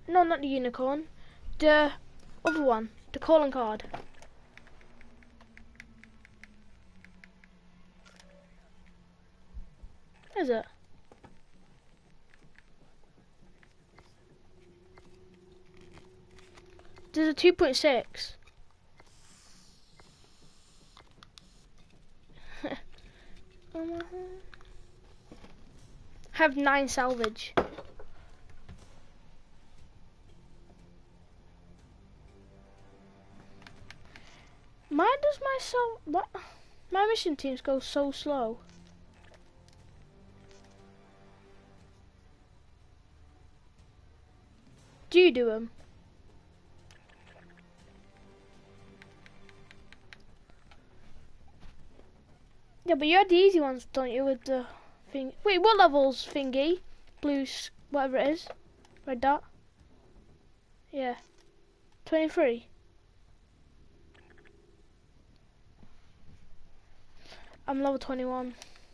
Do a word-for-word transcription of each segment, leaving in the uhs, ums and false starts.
No, not the unicorn. The other one. The calling card. Is it? There's a two point six. Have nine salvage. Why does my sal what? My mission teams go so slow? Do you do them? Yeah, but you had the easy ones, don't you, with the thing? Wait, what level's thingy? Blue, whatever it is. Red dot? Yeah. twenty-three? I'm level twenty-one.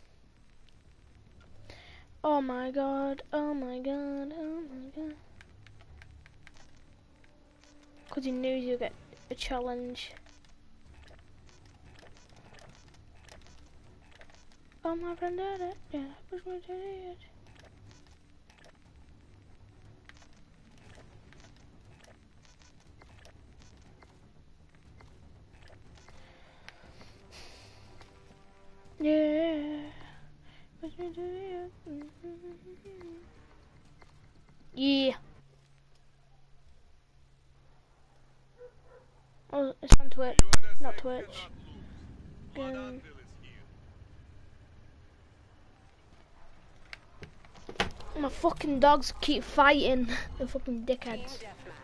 Oh my god, oh my god, oh my god. Because he knew you'd get a challenge. Oh my friend did it, yeah, push my did. Yeah, push my did. Yeah. Oh, it's on Twitch, not Twitch. Um, my fucking dogs keep fighting. The fucking dickheads.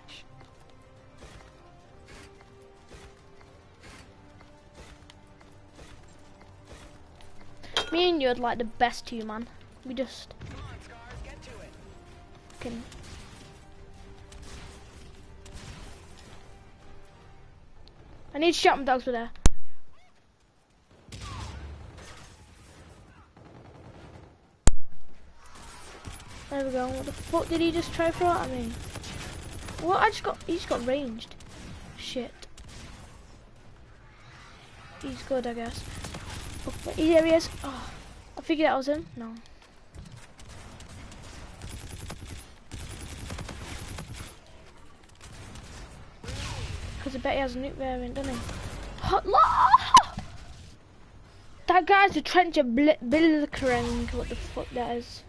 Me and you are like the best two, man. We just fucking. I need to shout my dogs with there. There we go. What the fuck did he just try for that at me? What? I just got. He just got ranged. Shit. He's good, I guess. Oh, here he is. Oh, I figured that was him. No. Because I bet he has a nuke variant, doesn't he? That guy's a trencher billikering. What the fuck that is?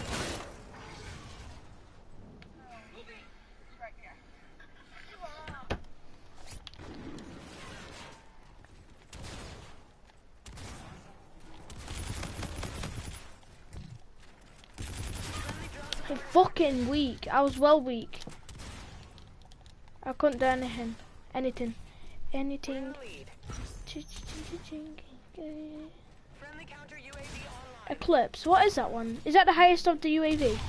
I'm fucking weak. I was well weak. I couldn't do anything. Anything. Anything. Eclipse. What is that one? Is that the highest of the U A V?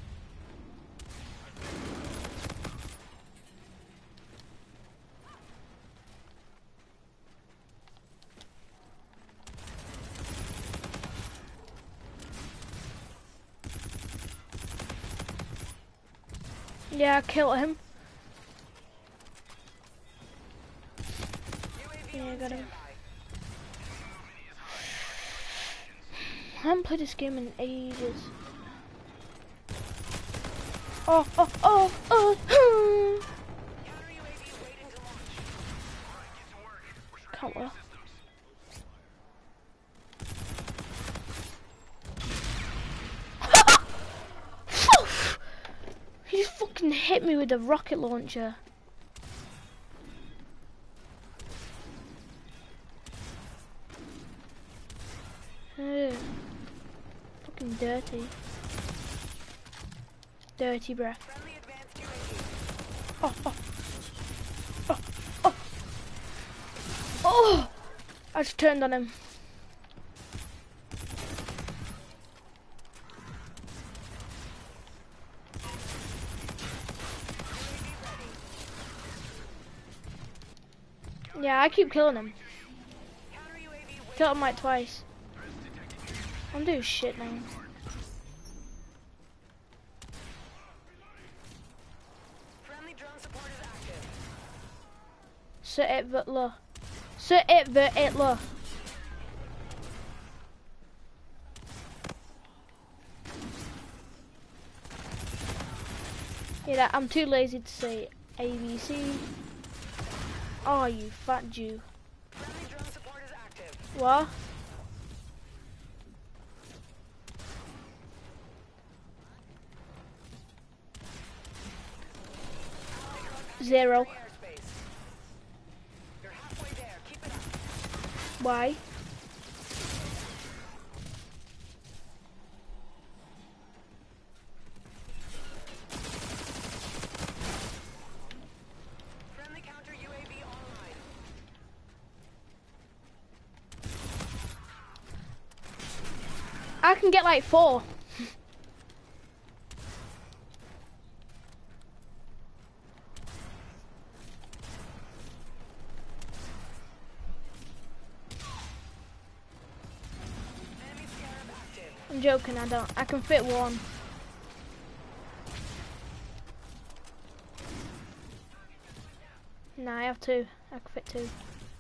Yeah, I killed him. Yeah, I got him. I haven't played this game in ages. Oh, oh, oh, oh! Can't wait. He just fucking hit me with a rocket launcher. Ugh. Fucking dirty. Dirty breath. Oh, oh. Oh, oh. Oh! I just turned on him. Yeah, I keep killing him. Killed him like twice. I'm doing shit now. Sir Hitler. Sir Hitler Hitler. Yeah, I'm too lazy to say A B C. Oh, you fat Jew. Friendly drone support is active. What? Zero. You're halfway there. Keep it up. Why? Friendly counter U A V online. I can get like four. Enemy scarab active. I'm joking, I don't. I can fit one. Nah, I have two. I can fit two.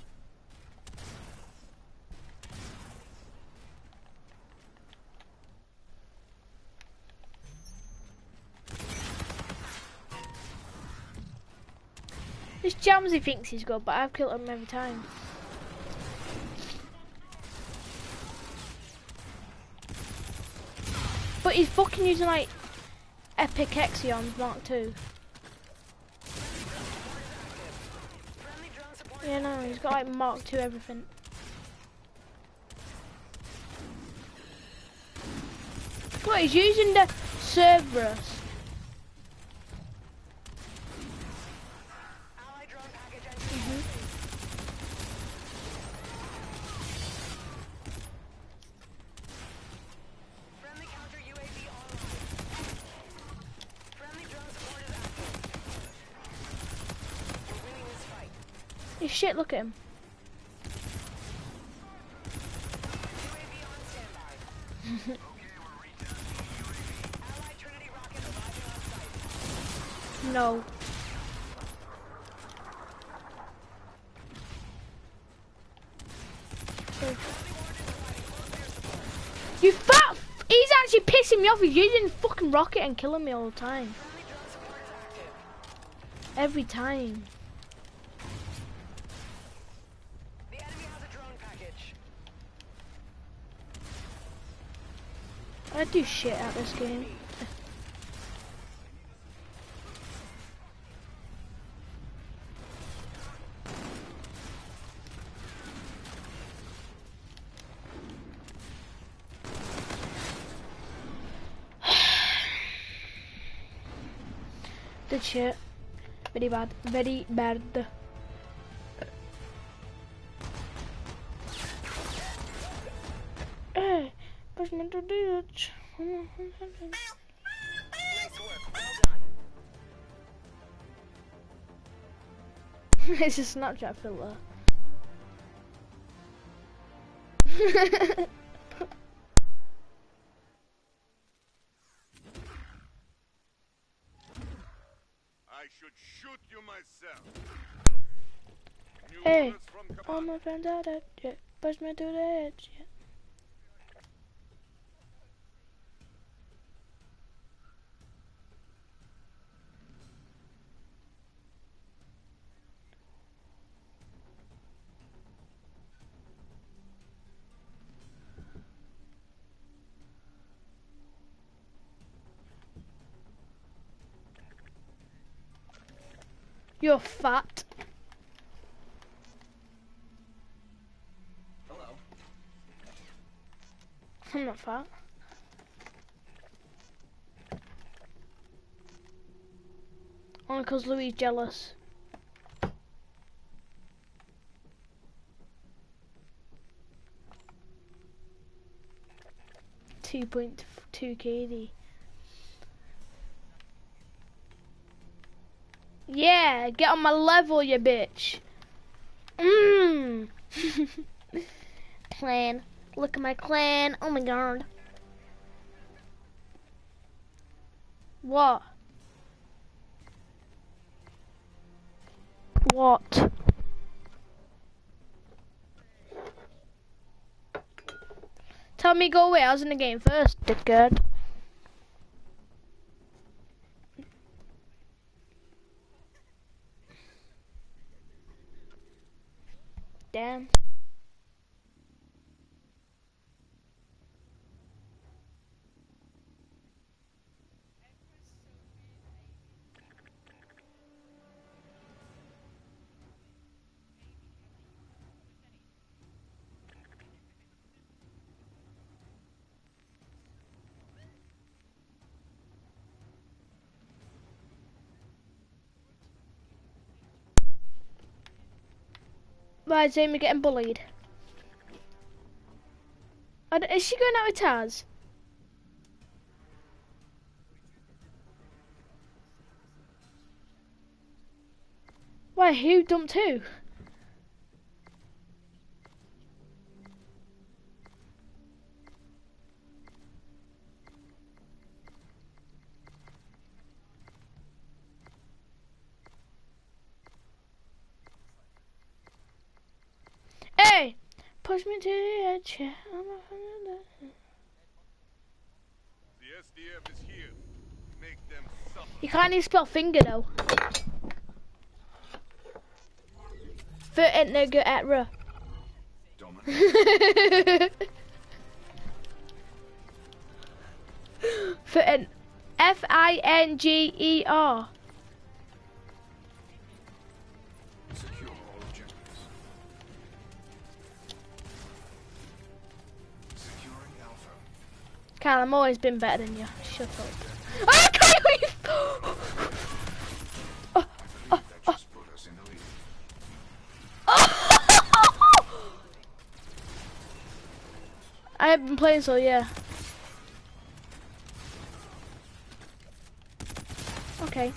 This Jamsy thinks he's good, but I've killed him every time. But he's fucking using like Epic Exions Mark two. Friendly drone support. Yeah, no, he's got like Mark two everything. What, he's using the Cerberus. Allied drone package entry. Friendly counter U A V online. Friendly drone support is active. We're winning this fight. He's shit, look at him. U A V on standby. Allied Trinity rocket arriving on site. No. You fat f- he's actually pissing me off. He's using fucking rocket and killing me all the time. Friendly drone support is active. Every time. The enemy has a drone package. I do shit at this game. Did shit. Very bad. Very bad. Hey, push me to ditch. Nice work. Well done. It's a Snapchat filter. I should shoot you myself. New Hey, orders from all command. my friends are dead. Yeah, push me to the edge. Yeah. You're fat. Hello. I'm not fat. Only because Louis is jealous. two point two K D. Yeah, get on my level, you bitch. Mmm. Clan. Look at my clan. Oh my god. What? What? Tell me go away, I was in the game first, dickhead. Damn. Why is Amy getting bullied? I d- Is she going out with Taz? Why, who dumped who? Hey! Push me to the edge. Yeah. The S D F is here. Make them suffer. You can't even spell finger though. For it no good at ra. For an F I N G E R. Secure all objectives. Securing Alpha. Cal, I'm always been better than you. Shut up. Oh, Kyle! Oh, That just put us in the lead. I haven't been playing, so yeah. Okay.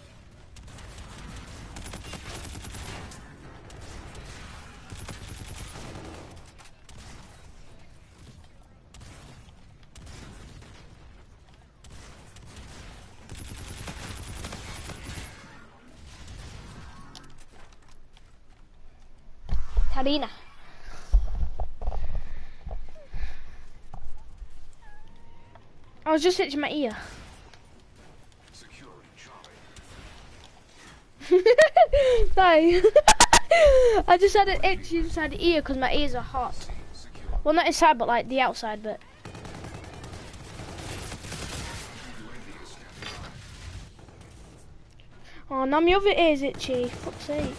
Tarina. I was just itching my ear. Securing Charlie. Sorry. I just had an itch inside the ear because my ears are hot. Secure. Well, not inside, but like the outside bit. Oh, now my other ear's itchy. Fuck's sake.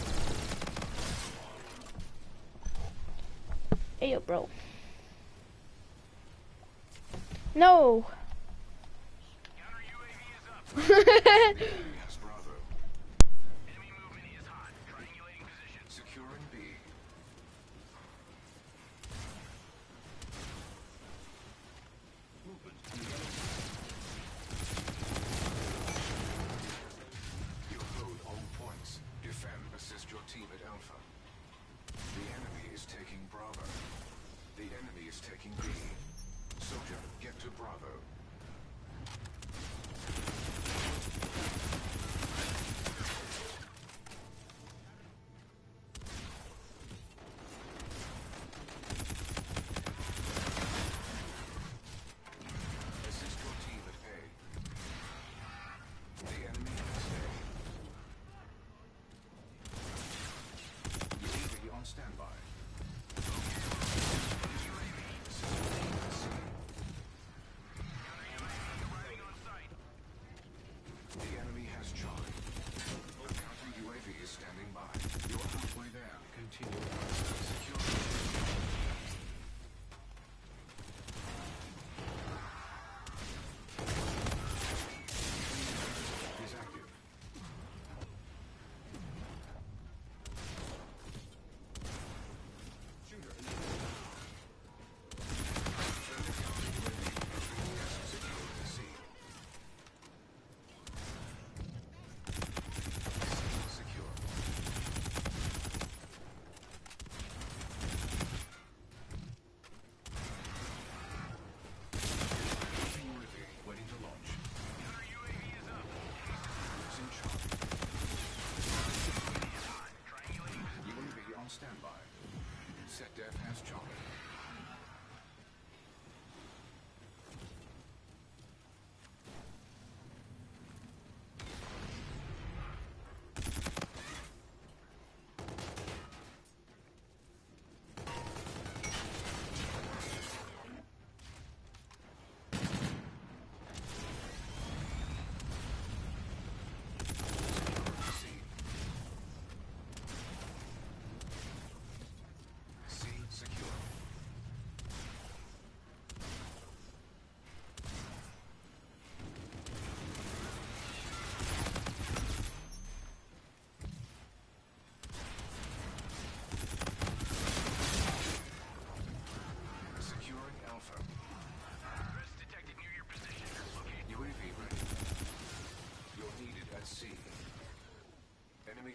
Hey up, bro. No. Has Bravo. Enemy movement is hot. Triangulating position. Securing B. Movement. You hold all points. Defend, assist your team at Alpha. The enemy is taking Bravo. The enemy is taking B. Soldier, get to Bravo.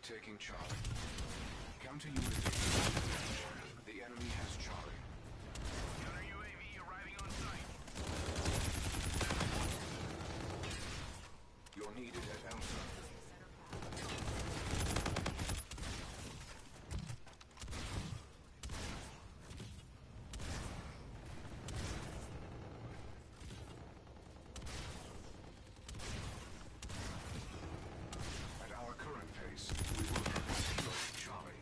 taking Charlie. Counter U A V. The enemy has Charlie. Counter U A V arriving on site. You're needed at Alpha. At our current pace, we will have destroyed Charlie.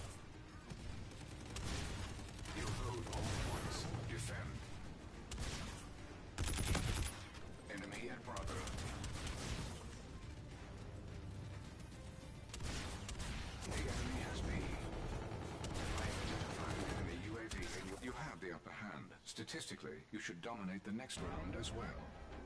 You hold all points. Defend. Enemy at Bravo. The enemy has B. I identified an enemy U A V and you, you have the upper hand. Statistically, you should dominate the next round as well.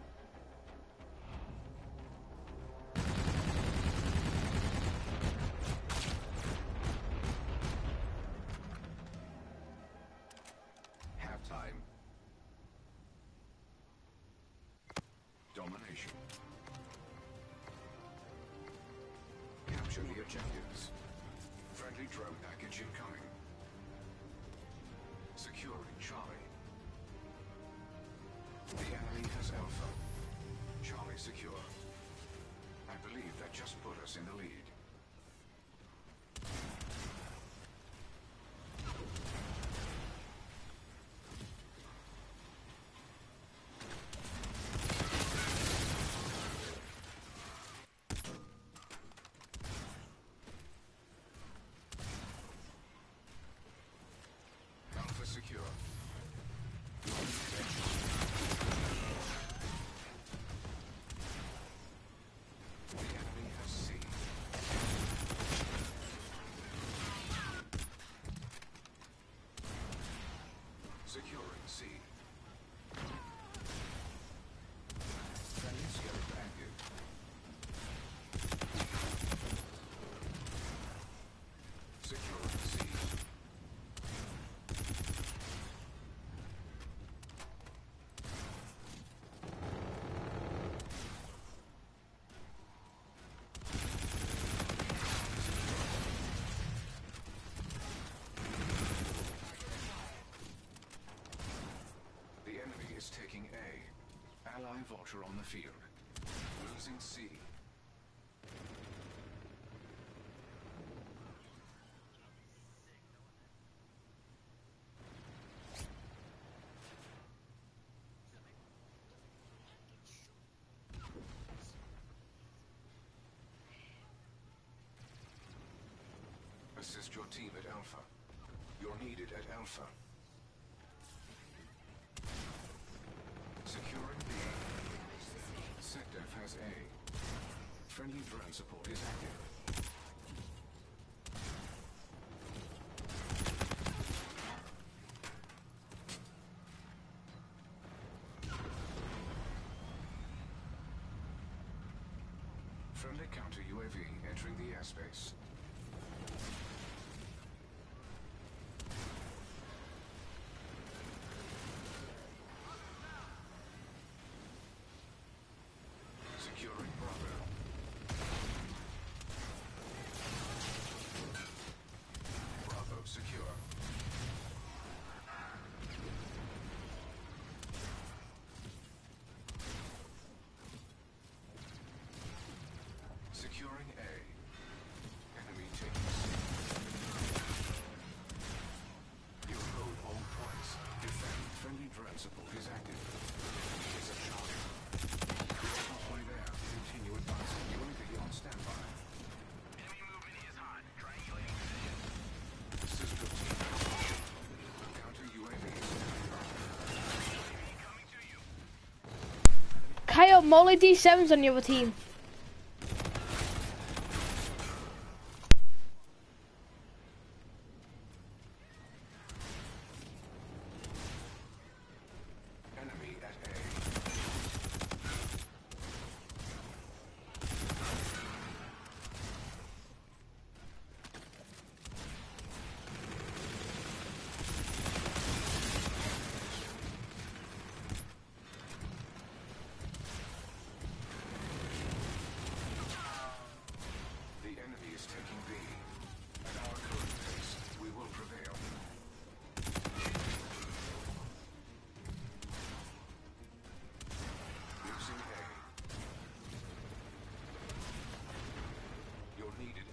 Halftime. Domination. Capture the objectives. Friendly drone package incoming. Securing Charlie. The enemy has Alpha. Charlie secure. I believe that just put us in the lead. Alpha secure. The enemy has C. Securing C. Friendly scope active. Securing C. The enemy is taking A. Ally Vulture on the field. Losing C. Assist your team at Alpha. You're needed at Alpha. Securing B. SecDef has A. Friendly drone support is active. Friendly counter U A V entering the airspace. Securing Bravo. Bravo secure. Securing A. Enemy taking C. You hold all points. Defend. Friendly drone support is active. Is a Charlie. You're halfway there. Continue advancing. You will be on standby. Enemy movement is hot. Triangulating position. Sister team. Counter U A V is standing by. U A V coming to you. Kyle, Molly D seven's on the other team. Enemy at A.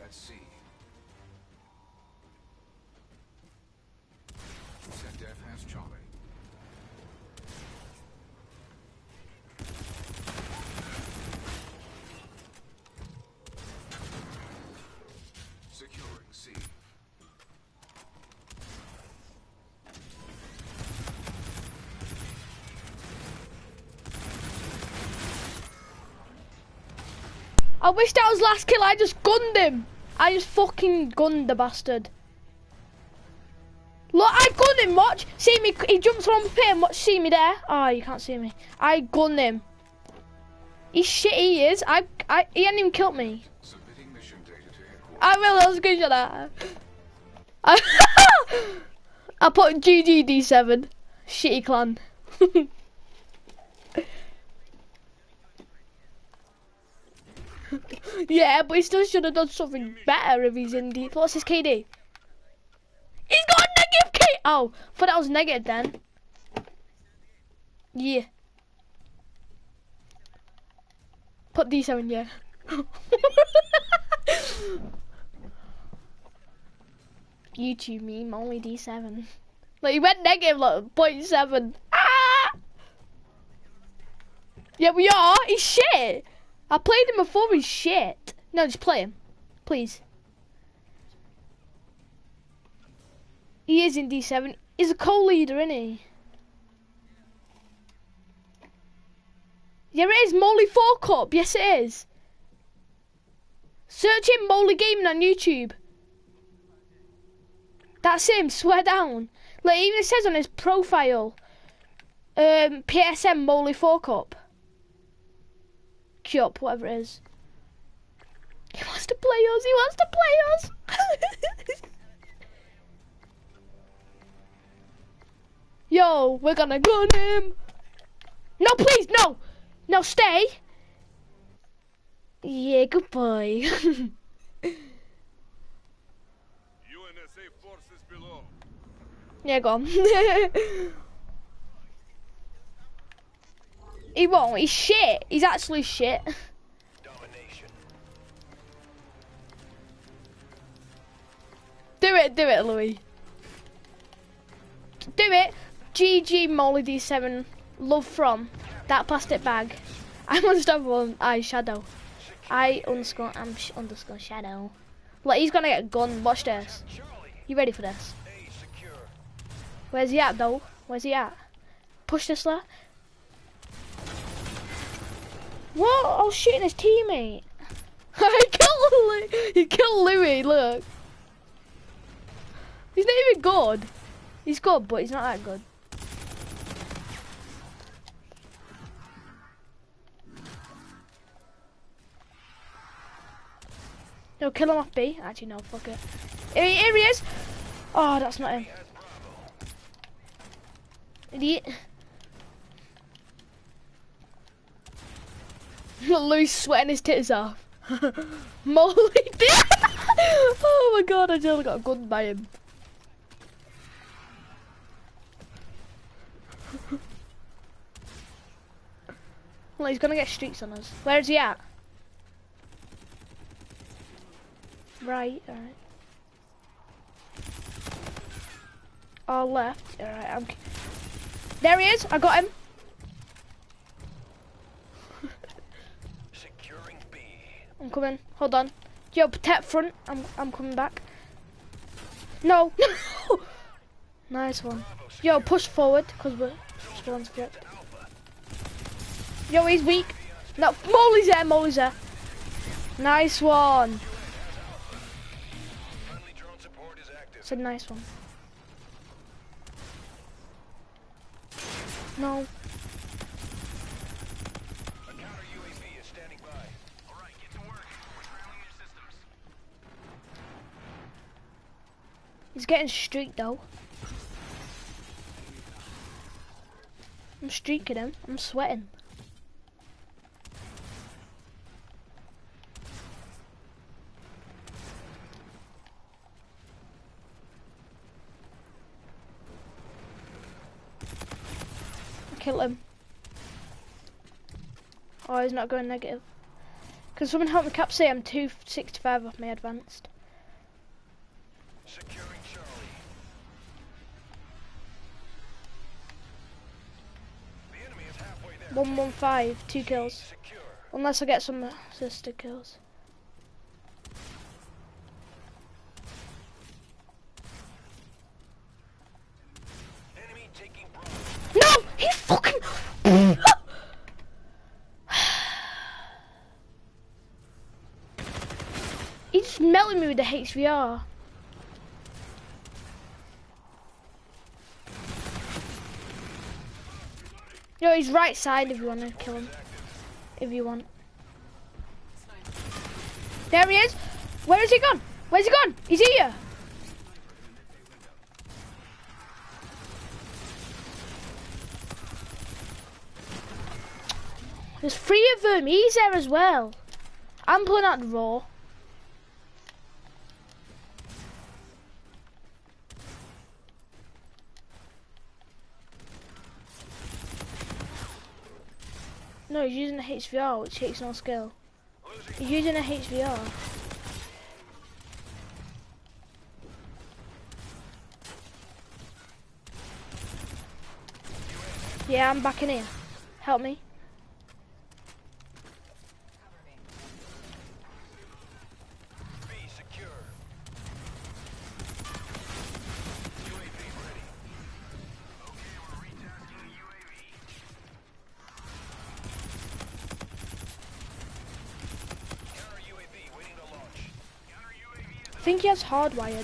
That's C. SetDef has Charlie. Securing C. I wish that was last kill. I just gunned him. I just fucking gunned the bastard. Look, I gunned him. Watch. See me. He jumps on the pin. Watch. See me there. Oh, you can't see me. I gunned him. He's shit. He is. I. I. He hasn't even killed me. Submitting mission data to headquarters. I will. I was good at that. I. I put G G D seven. Shitty clan. Yeah, but he still should have done something better if he's in deep. What's his K D? He's got a negative K. Oh, I thought that was negative then. Yeah. Put D seven, yeah. YouTube meme, only D seven. Like, he went negative, like, zero point seven. Ah! Yeah, we are. He's shit. I played him before, he's shit. No, just play him. Please. He is in D seven. He's a co-leader, isn't he? Yeah, it is. Molly four Cup. Yes, it is. Search him, Molly Gaming on YouTube. That's him, swear down. Like, even it says on his profile, um, P S M Molly four Cup. Cup, whatever it is. He wants to play us, he wants to play us. Yo, we're gonna gun him. No, please, no. No, stay. Yeah, good boy. U N S A forces below. Yeah, go on. He won't, he's shit. He's actually shit. Domination. Do it, do it, Louis. Do it. G G Molly D seven. Love from that plastic bag. I'm unstoppable. I shadow. I underscore am sh underscore shadow. Look, he's gonna get a gun. Watch this. You ready for this? Where's he at though? Where's he at? Push this left. What? I was shooting his teammate. I killed Louis. He killed Louis. Look. He's not even good. He's good, but he's not that good. No, kill him off B. Actually, no, fuck it. Here he, here he is. Oh, that's not him. Idiot. Louis sweating his tits off. Molly did. Oh my god, I just got a gun by him. Well, he's gonna get streaks on us. Where is he at? Right, alright. Oh, left. Alright, I'm... There he is, I got him. Securing B. I'm coming, hold on. Yo, protect front, I'm I'm coming back. No, no! Nice one. Yo, push forward, because we're spawn script. Yo, he's weak. No, Molly's there, Molly's there. Nice one. It's a nice one. No. A counter U A V is standing by. All right, get to work. We're scrambling your systems. He's getting streaked though. I'm streaking him. I'm sweating. Kill him. Oh, he's not going negative. Can someone help me cap say I'm two sixty-five off my advanced? Securing Charlie. The enemy is halfway there. one one five, two kills. Secure. Unless I get some assisted kills. Enemy taking Bravo. No! He fucking... He just melted me with the H V R. Yo, he's right side if you want to kill him. If you want. There he is! Where has he gone? Where's he gone? He's here! There's three of them. He's there as well. I'm pulling out the raw. No, he's using a H V R, which takes no skill. He's using a H V R. Yeah, I'm back in here. Help me. B secure. U A V ready. Okay, we're retasking the U A V. Counter U A V waiting to launch. Counter U A V is I think he has hardwired.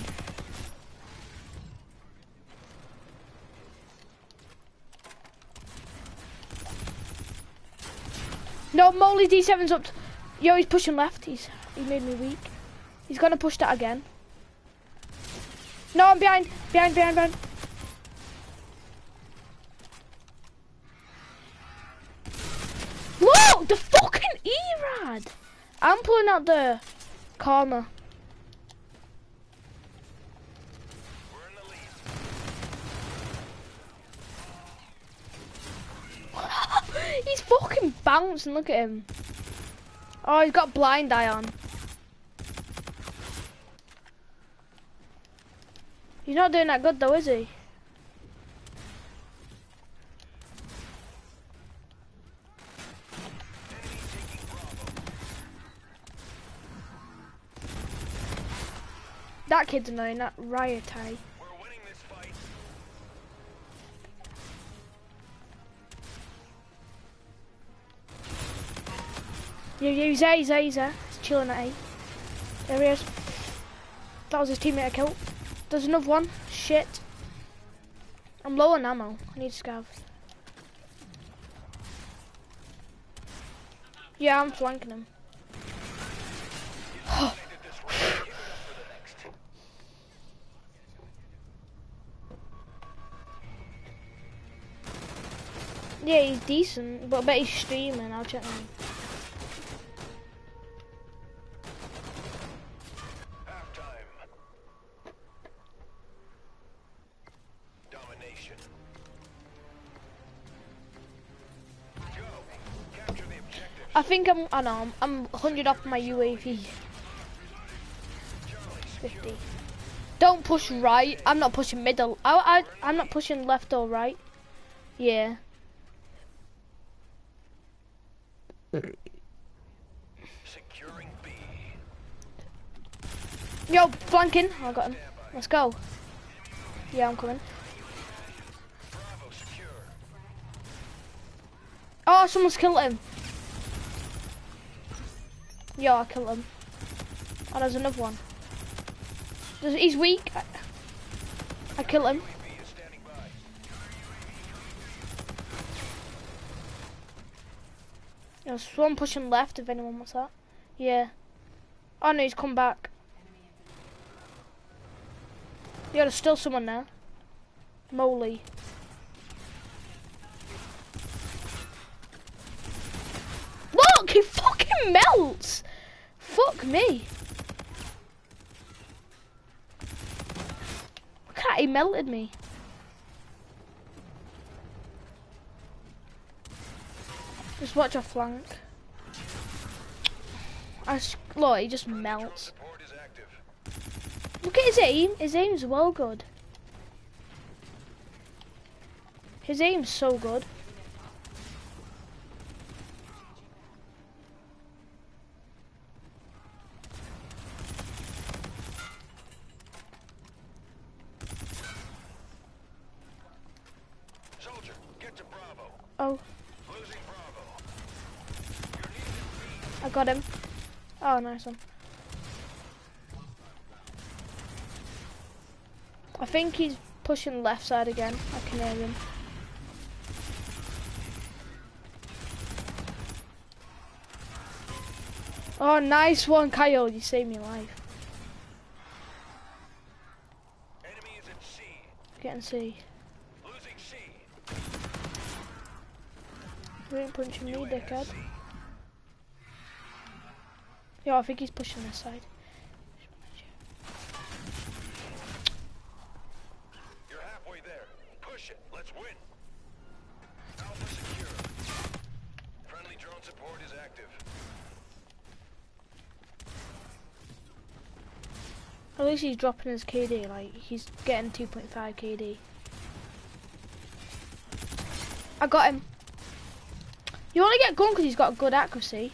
No, Molly D seven's up. Yo, he's pushing left. He's he made me weak. He's gonna push that again. No, I'm behind, behind, behind, behind. Whoa, the fucking E-Rad. I'm pulling out the Karma. we're in the lead. He's fucking bouncing, look at him. Oh, he's got blind eye on. He's not doing that good though, is he? Enemy taking Bravo. That kid's annoying, that riot eye. We're winning this fight. Yeah, yeah, he's there, he's there, he's there. He's chilling at A. There he is. That was his teammate I killed. There's another one. Shit. I'm low on ammo. I need scav. Yeah, I'm flanking him. Did this right. Keep it up for the next. Yeah, he's decent, but I bet he's streaming. I'll check him. Halftime. Domination. Go. Capture the objectives. I think I'm, I know, I'm, I'm one hundred off my U A V. Charlie, fifty. Don't push right. I'm not pushing middle. I, I, I'm not pushing left or right. Yeah. securing B. Yo, flanking. I got him. Let's go. Yeah, I'm coming. Bravo secure. Oh, someone's killed him. Yo, I killed him. Oh, there's another one. There's, he's weak. I, I killed him. U A V is standing by. There's one pushing left if anyone wants that. Yeah. Oh no, he's come back. Yeah, there's still someone there. Molly. Look, he fucking melts. Fuck me. Look at that, he melted me. Just watch our flank. I s- look, he just melts. Support is active. Look at his aim. His aim's well good. His aim's so good. Soldier, get to Bravo. Oh, Losing Bravo. I got him. Oh, nice one. I think he's pushing left side again. I can hear him. Oh, nice one, Kyle. You saved me life. Enemy is at C. Getting C. Losing C. You ain't punching me, U A dickhead. has C. Yeah, I think he's pushing this side. You're halfway there. Push it. Let's win. Alpha secure. Friendly drone support is active. At least he's dropping his K D, like, he's getting two point five K D. I got him. You want to get gun because he's got good accuracy.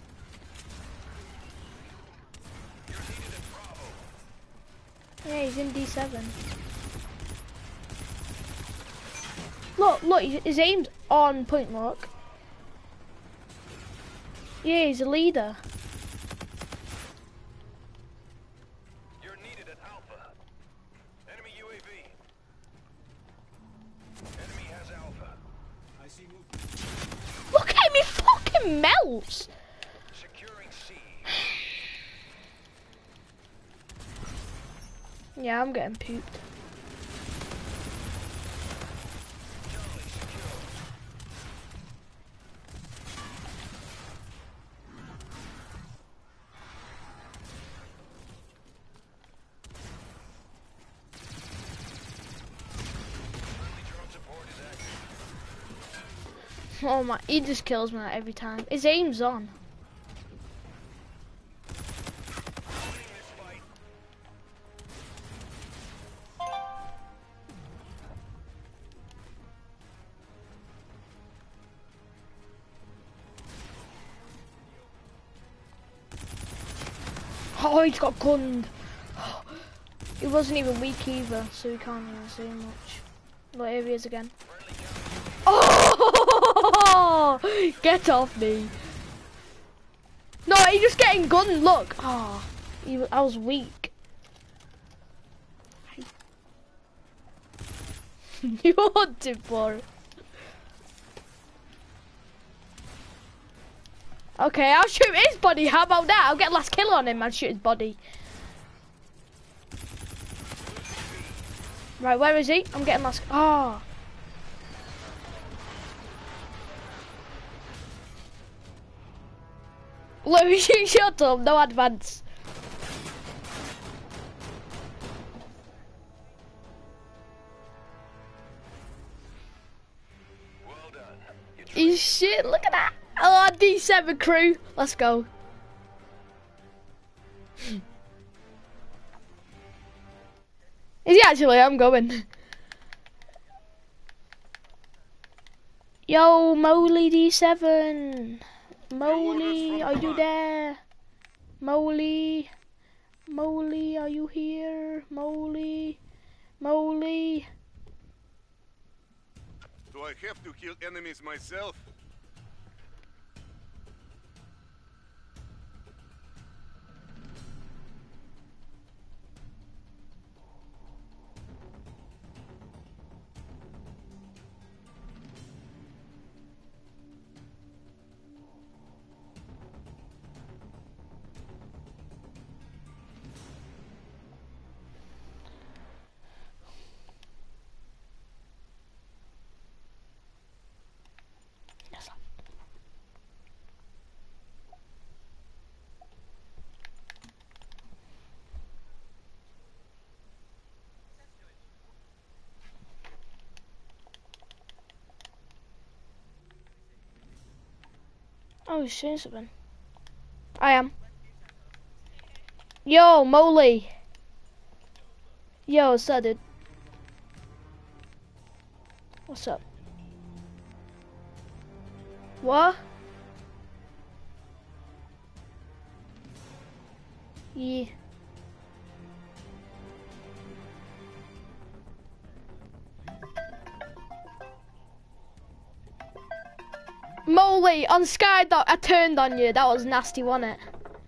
You're needed at Bravo. Yeah, he's in D seven. Look, look, his aim's on point, look. Yeah, he's a leader. You're needed at Alpha. Enemy U A V. Enemy has Alpha. I see movement. Look at him, he fucking melts. Securing C. Yeah, I'm getting pooped. Charlie secure. Friendly drone support is active. Oh my, he just kills me like every time. His aim's on. Winning this fight. Oh, he's got gunned. He wasn't even weak either, so he can't even say much. Look, here he is again. Oh! Get off me. No, he's just getting gunned, look. Oh, he, I was weak. You hunted for it. Okay, I'll shoot his body. How about that? I'll get last kill on him and shoot his body. Right, where is he? I'm getting last. Oh. Look, you shut up. No advance. Well done. You You shit. Look at that. Oh, D seven crew. Let's go. Is he actually? I'm going. Yo, Moley D seven. Moley, are you there? Moley. Moley, are you here? Moley. Moley. Do I have to kill enemies myself? Yes. Oh, he's saying something. I am. Yo, Molly. Yo, what's up, dude? What's up? What? Yeah. Molly, on Sky Dock, I turned on you. That was nasty, wasn't it?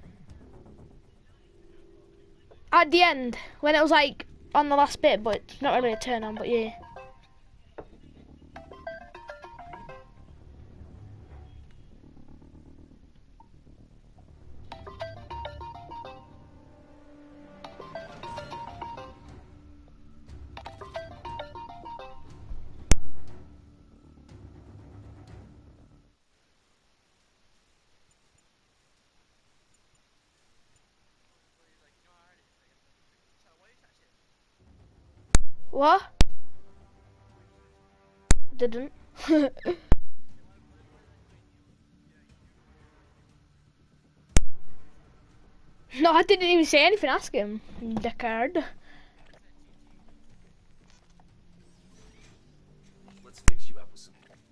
At the end, when it was like on the last bit, but not really a turn on, but yeah. What? Didn't. No, I didn't even say anything. Ask him. The card. Let's fix you up with some.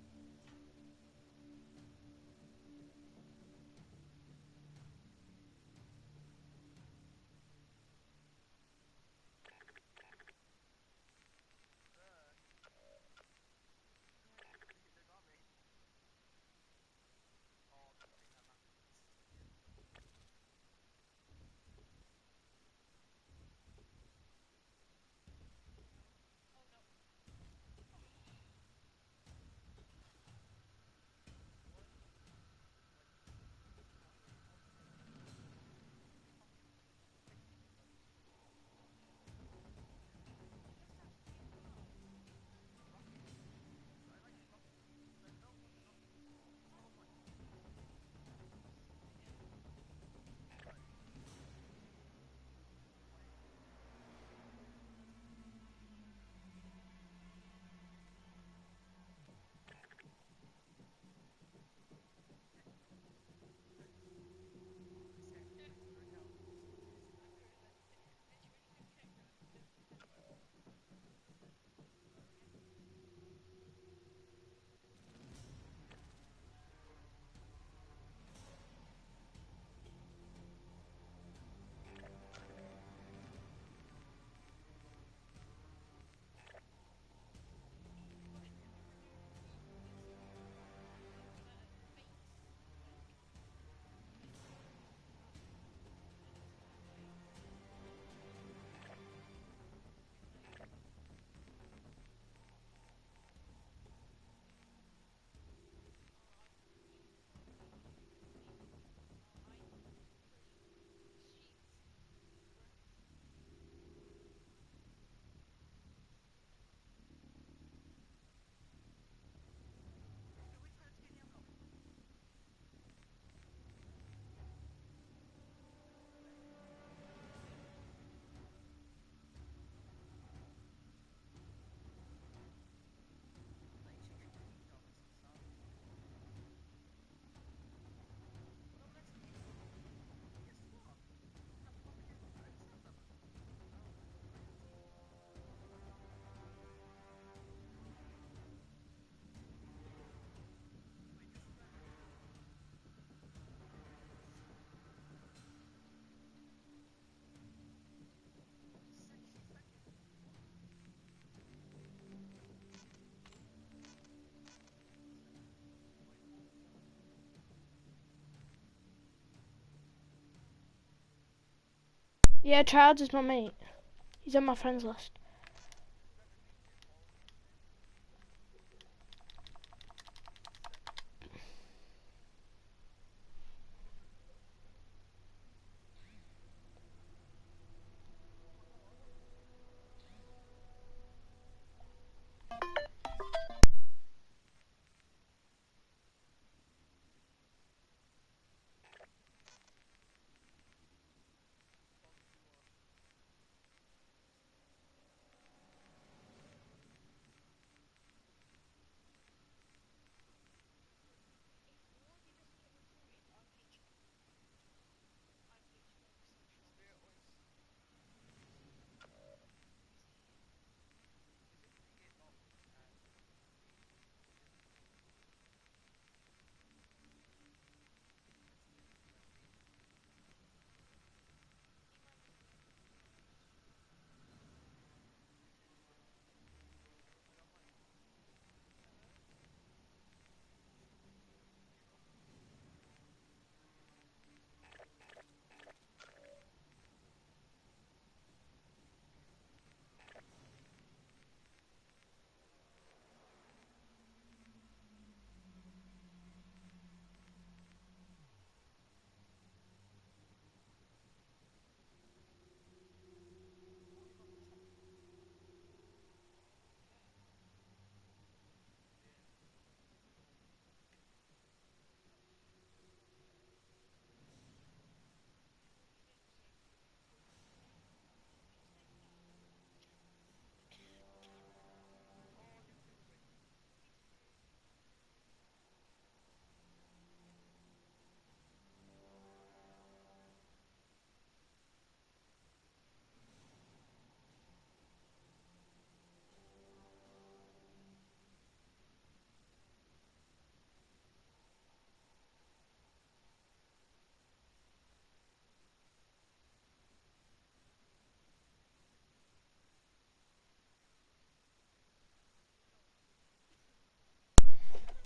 Yeah, Charles is my mate. He's on my friends list.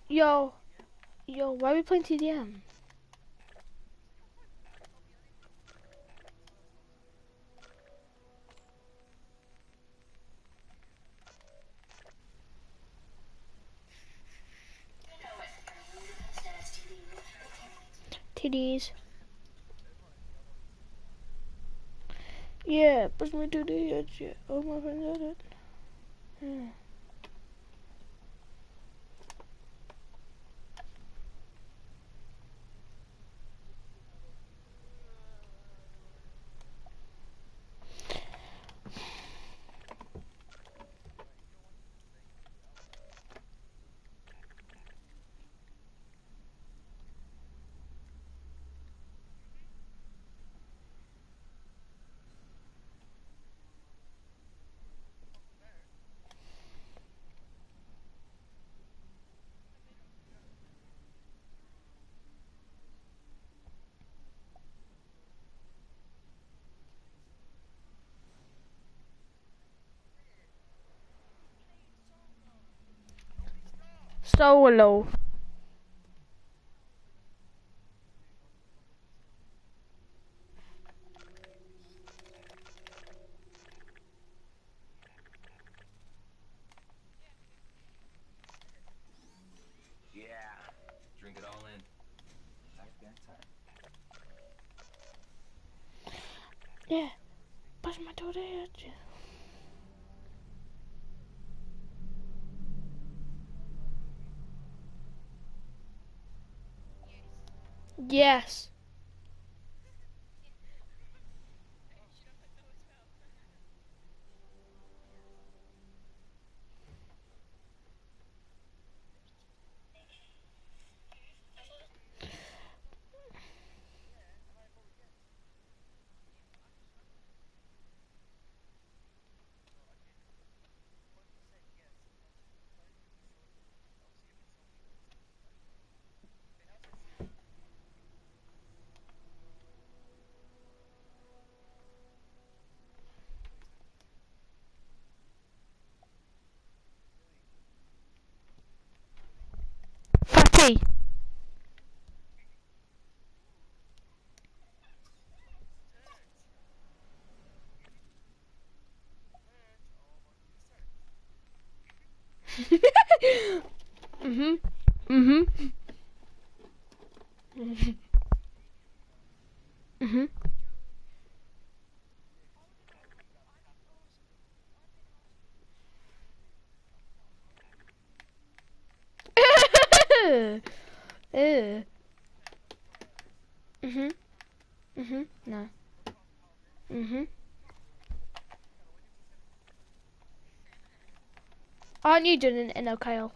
Yo, yo, why are we playing T D M? T Ds. Yeah, push me to the edge. Yeah. Oh, my friends at it. Yeah. Solo. Yeah. Drink it all in. Right that time. Yeah, push me to the edge. Yes. Fatty. mhm. Mhm. Mhm. Mhm. Ew. Mhm. Mhm. No. Mhm. Aren't you doing an inno, Kyle?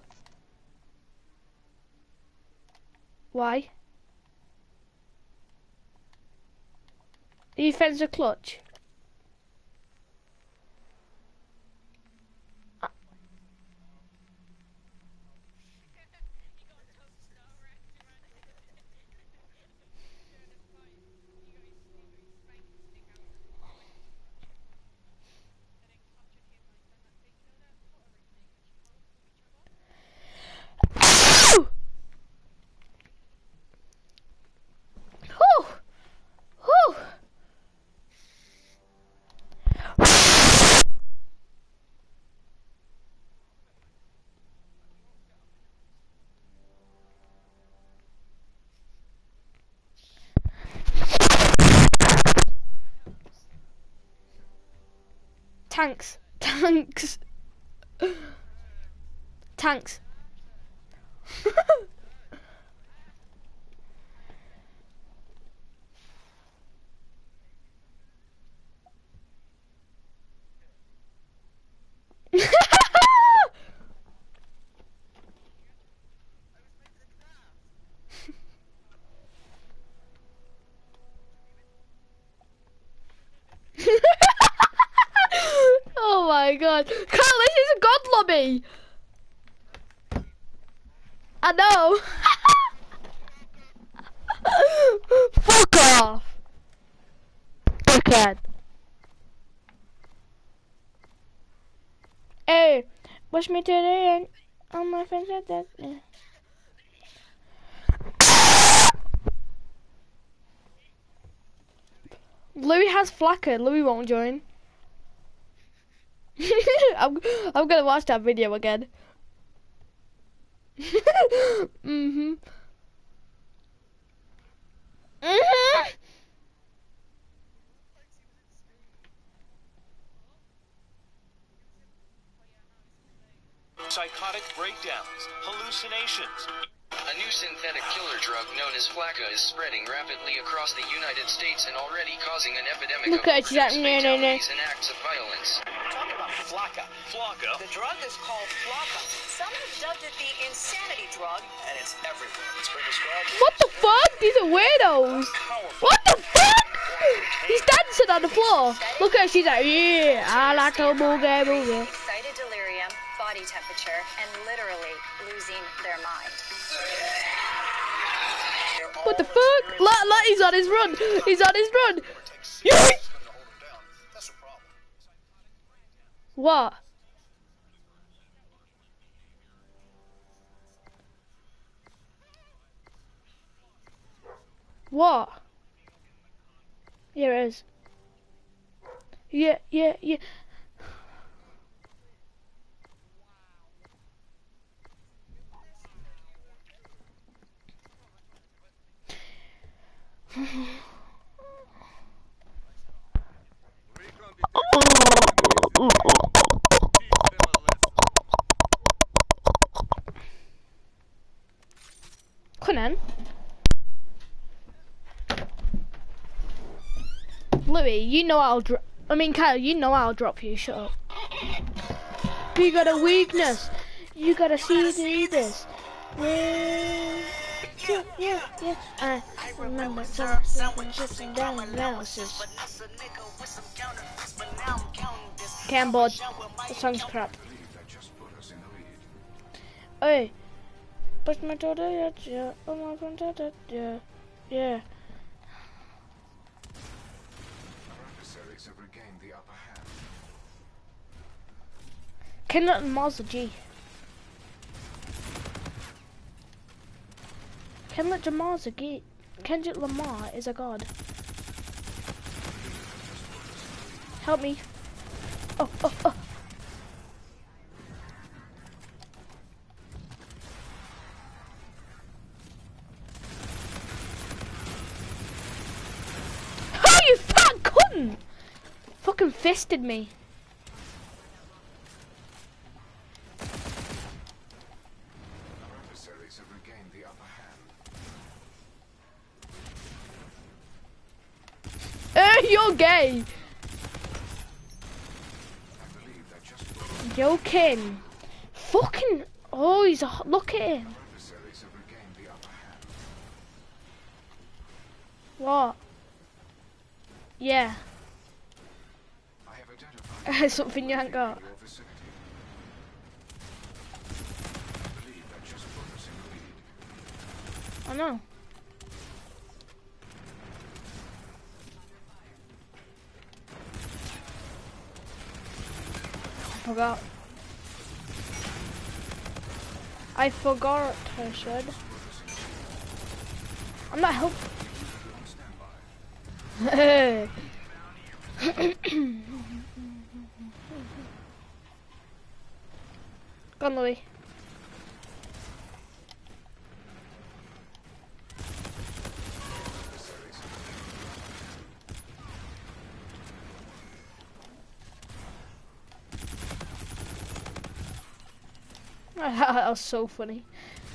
Why? Are you fence a clutch? Whew! Whew! Whew! Tanks. Tanks. Tanks. Oh my god. Kyle, this is a god lobby. I know. Fuck off. Dickhead. Hey, wish me to the end. All my friends said that. Yeah. Louis has Flacker. Louis won't join. I'm, I'm gonna watch that video again. mhm. Mhm. Psychotic breakdowns, hallucinations. A new synthetic killer drug known as Flakka is spreading rapidly across the United States and already causing an epidemic Look of at that. overdose, No, no, no. fatalities, and acts of violence. Talk about Flakka. Flakka. The drug is called Flakka. Some have dubbed it the insanity drug, And it's everywhere. It's been described What the fuck? These are weirdos. What the fuck? He's dancing on the floor. Look at her. She's like, yeah, I like to boogie boogie. Excited delirium, body temperature, and literally losing their mind. What the fuck? Look, look, he's on his run. He's on his run. Yeah. What? What? Here it is. Yeah, yeah, yeah. Recon detected. Teach them a lesson. Conan. Louis, you know I'll drop. I mean, Kyle, you know I'll drop you. Shut up. You got a weakness. You gotta see this. Yeah, yeah, yeah, yeah. I remember something just down analysis. Camboard. The song's crap. Hey. But my daughter, yeah, yeah. Oh my god, yeah, yeah. Kendrick Lamar's a G. Kendrick Lamar's a G. Kendrick Lamar is a god. Help me. Oh, oh, oh. Oh, you fat cunt! Fucking fisted me. You're gay. Joking. Fucking. Oh, he's a. Look at him. What? Yeah. Something you haven't got. I know. I forgot. I forgot, I said. I'm not helping. Go on, Louis. That was so funny.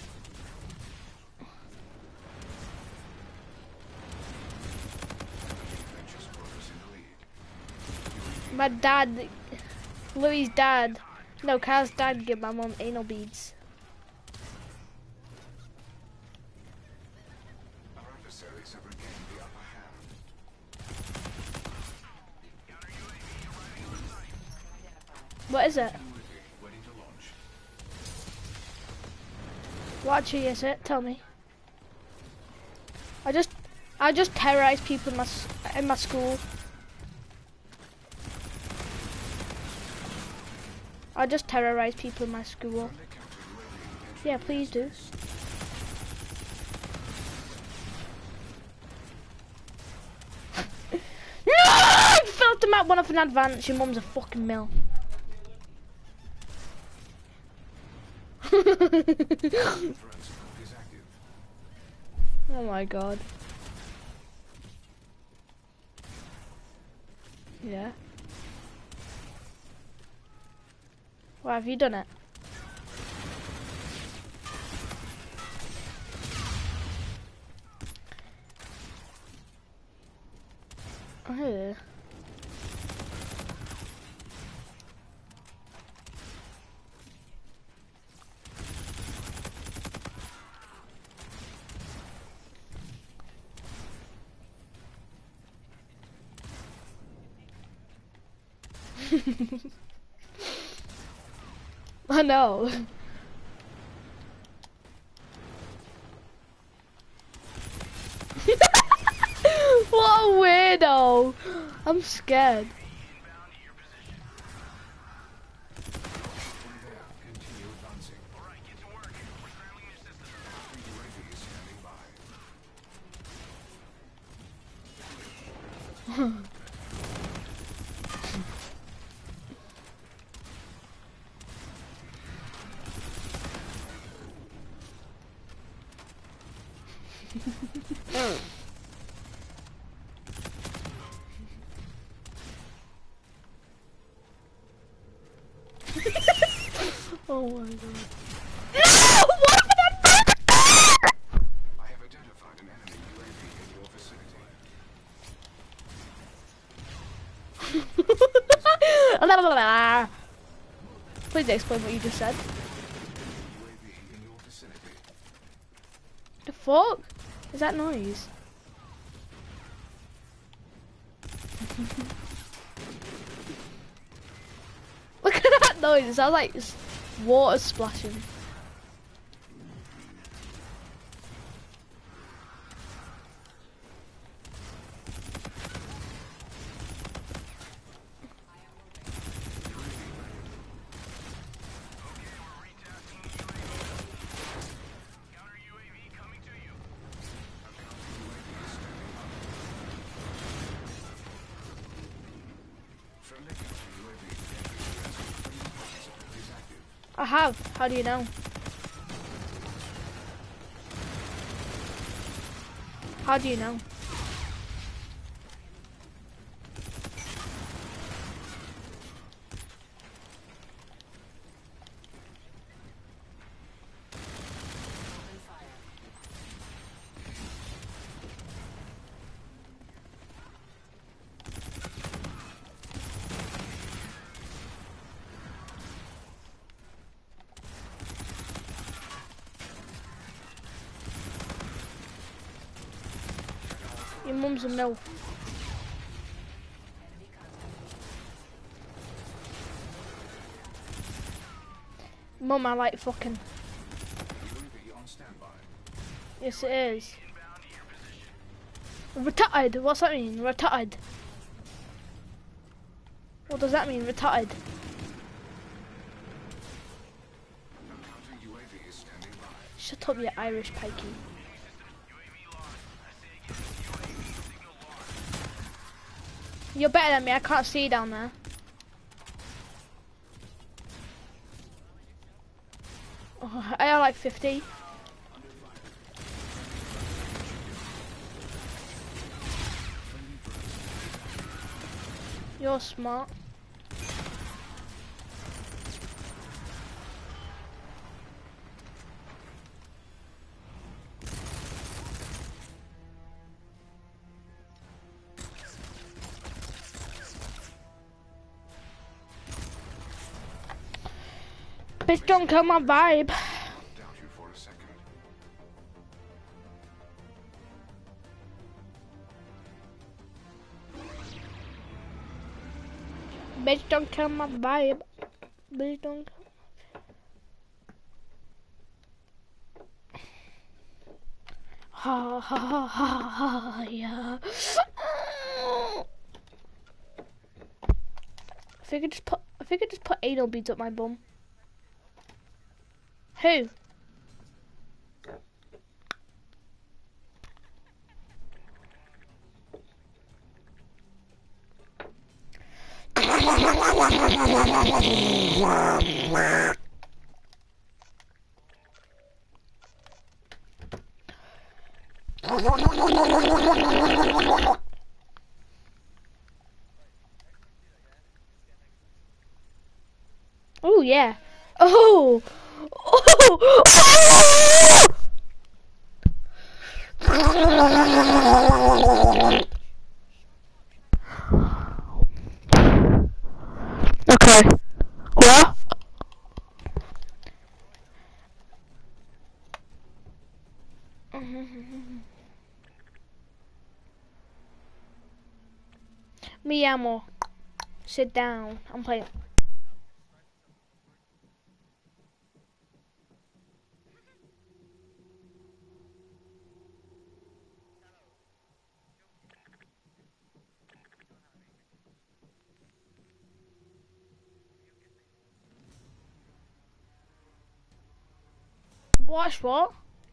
My dad, Louis' dad, no, Kyle's dad gave my mom anal beads. What is it? What tree is it? Tell me. I just, I just terrorize people in my in my school. I just terrorize people in my school. Yeah, please do. No! you might want an advance, your mum's a fucking mill. Oh my god. Yeah. Why have you done it? Oh. I know. What a weirdo. I'm scared. Oh my god. No! What the I have identified an enemy U A V in your vicinity. Please explain what you just said. U A V in your vicinity. The fuck? Is that noise? Look at that noise, it sounds like it's water splashing. I have. How do you know? How do you know? Your mum's a mill. Mum, I like fucking. Yes, it is. Retarded. What's that mean? Retarded. What does that mean? Retarded. Shut up, you Irish pikey. You're better than me, I can't see you down there. Oh, I have like fifty. You're smart. Bitch, don't kill my vibe. Bitch, don't kill my vibe. Bitch, don't. Ha ha ha ha ha yeah. If I could just put, if I could just put anal beads up my bum. Who? Oh yeah. Oh. Oh. Okay. What? Mi amo. Sit down. I'm playing. Watch what?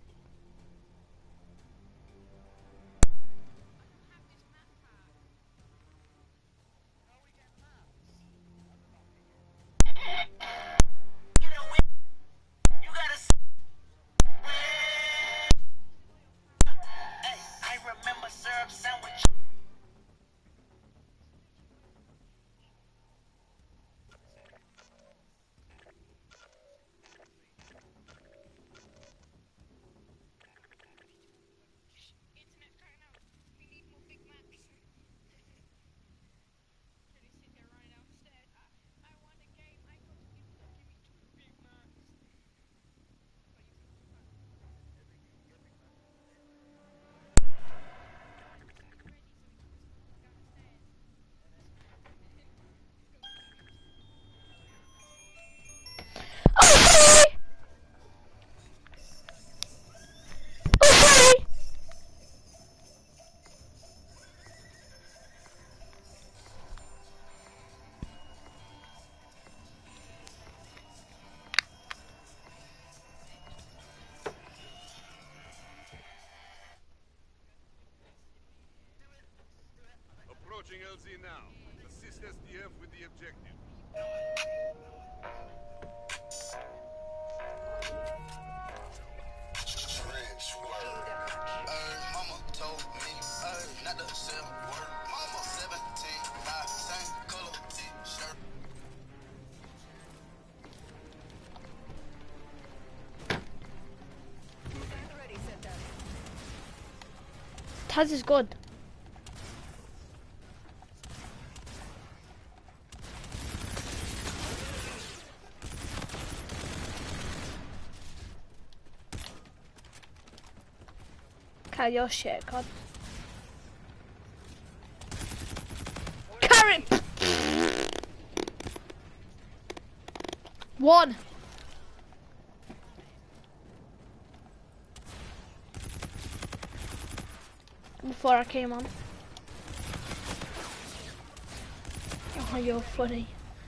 Approaching L Z now. Assist S D F with the objective. Mama told me not to say a word. Mama seventeen, my same color t-shirt. Taz is good. Carry your shit, God. Carry! One! Before I came on. Oh, you're funny.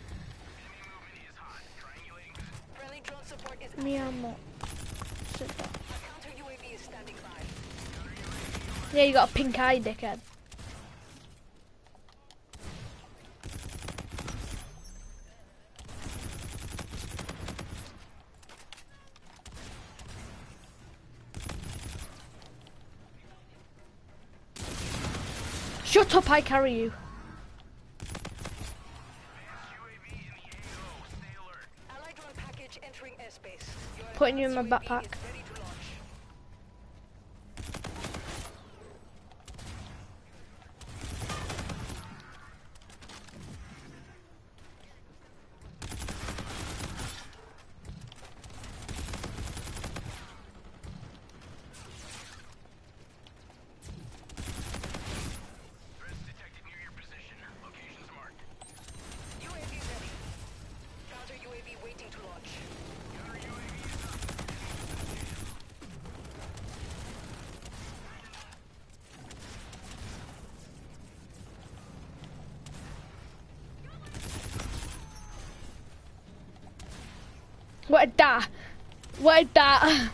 Friendly drone support is Mi amo. Sit down. counter U A V is standing by. Yeah, you got a pink eye, dickhead. Shut up, I carry you. Allied drone package entering airspace. Your Putting you in my advanced U A V backpack. is ready to launch. U A V ready. Counter U A V waiting to launch. What a da. What a da.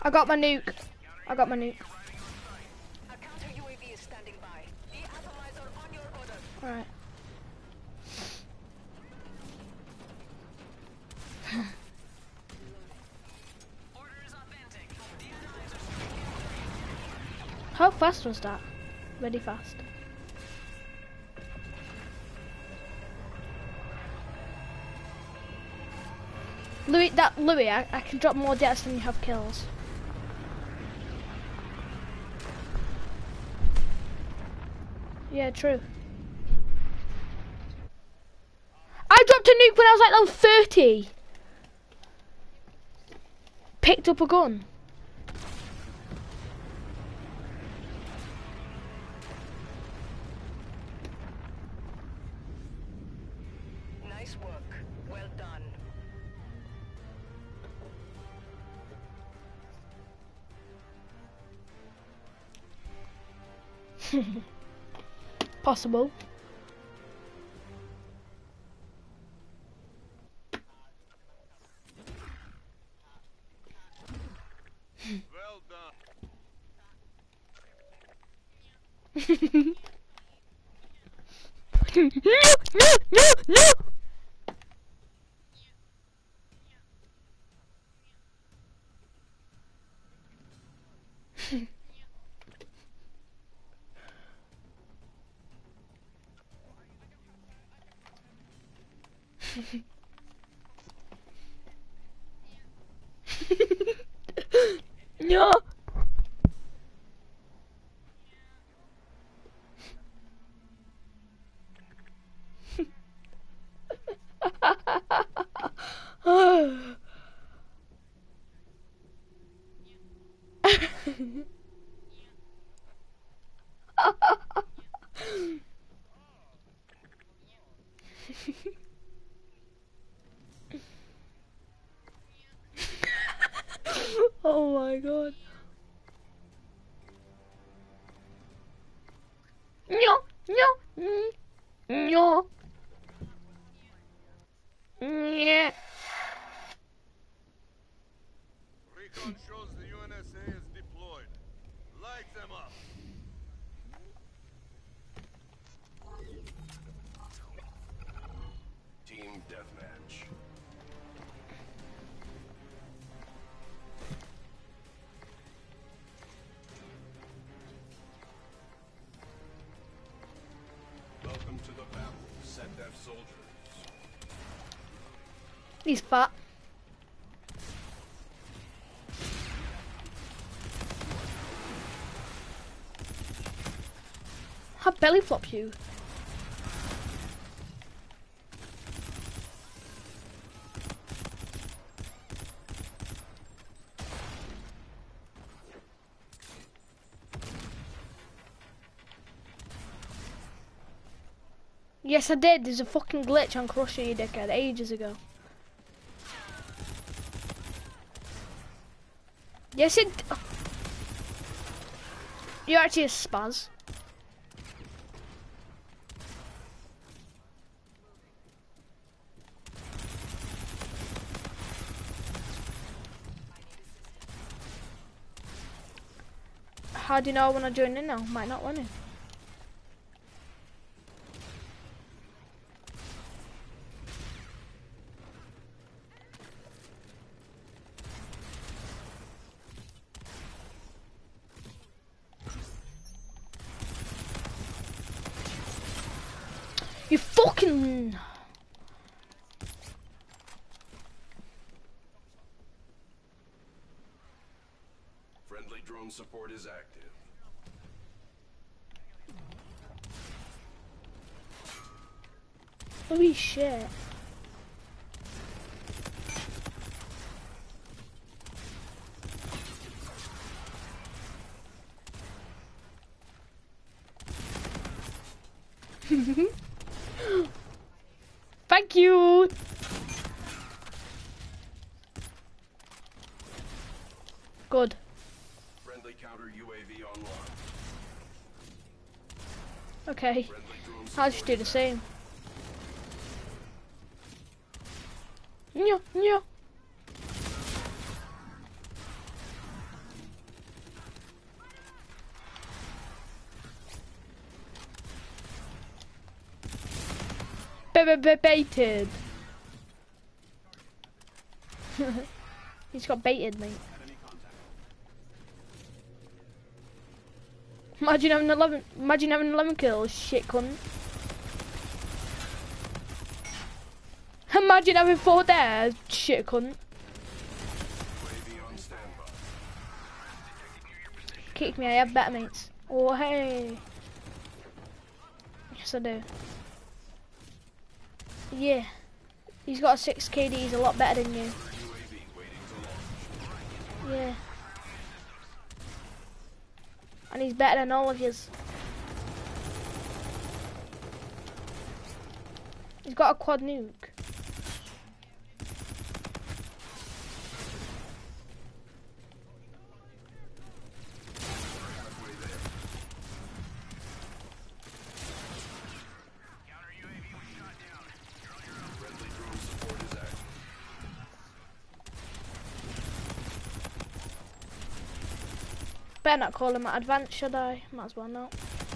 I got my nuke. I got my nuke. A counter U A V is standing by. The atomizer on your order. Alright. Order is authentic. How fast was that? Really fast. Louis, that Louis, I, I can drop more deaths than you have kills. Yeah, true. I dropped a nuke when I was like level thirty. Picked up a gun. Nice work. Well done. Possible. Well done. No, no, no, no! No! Oh my god. No, no, mm, no. Yeah. Recon shows the U N S A is deployed. Light them up. Team deathmatch. Welcome to the battle, SetDef soldiers. He's fat. How belly flop you? Yes, I did. There's a fucking glitch on Crusher, you dickhead, ages ago. Yes, it. You're actually a spaz. How do you know when I join in now? Might not want to. You fucking... Friendly drone support is active. Holy shit. Thank you. Good. Friendly counter U A V online. Okay. I'll just do the same. Yeah, yeah. baited. He's got baited, mate. Imagine having eleven. Imagine having eleven kills, shit cunt. Imagine having four there, shit cunt. Kick me, I have better mates. Oh hey. Yes I do. Yeah. He's got a six K D, he's a lot better than you. Yeah. And he's better than all of yous. He's got a quad nuke. Better not call him at advance, should I? Might as well not.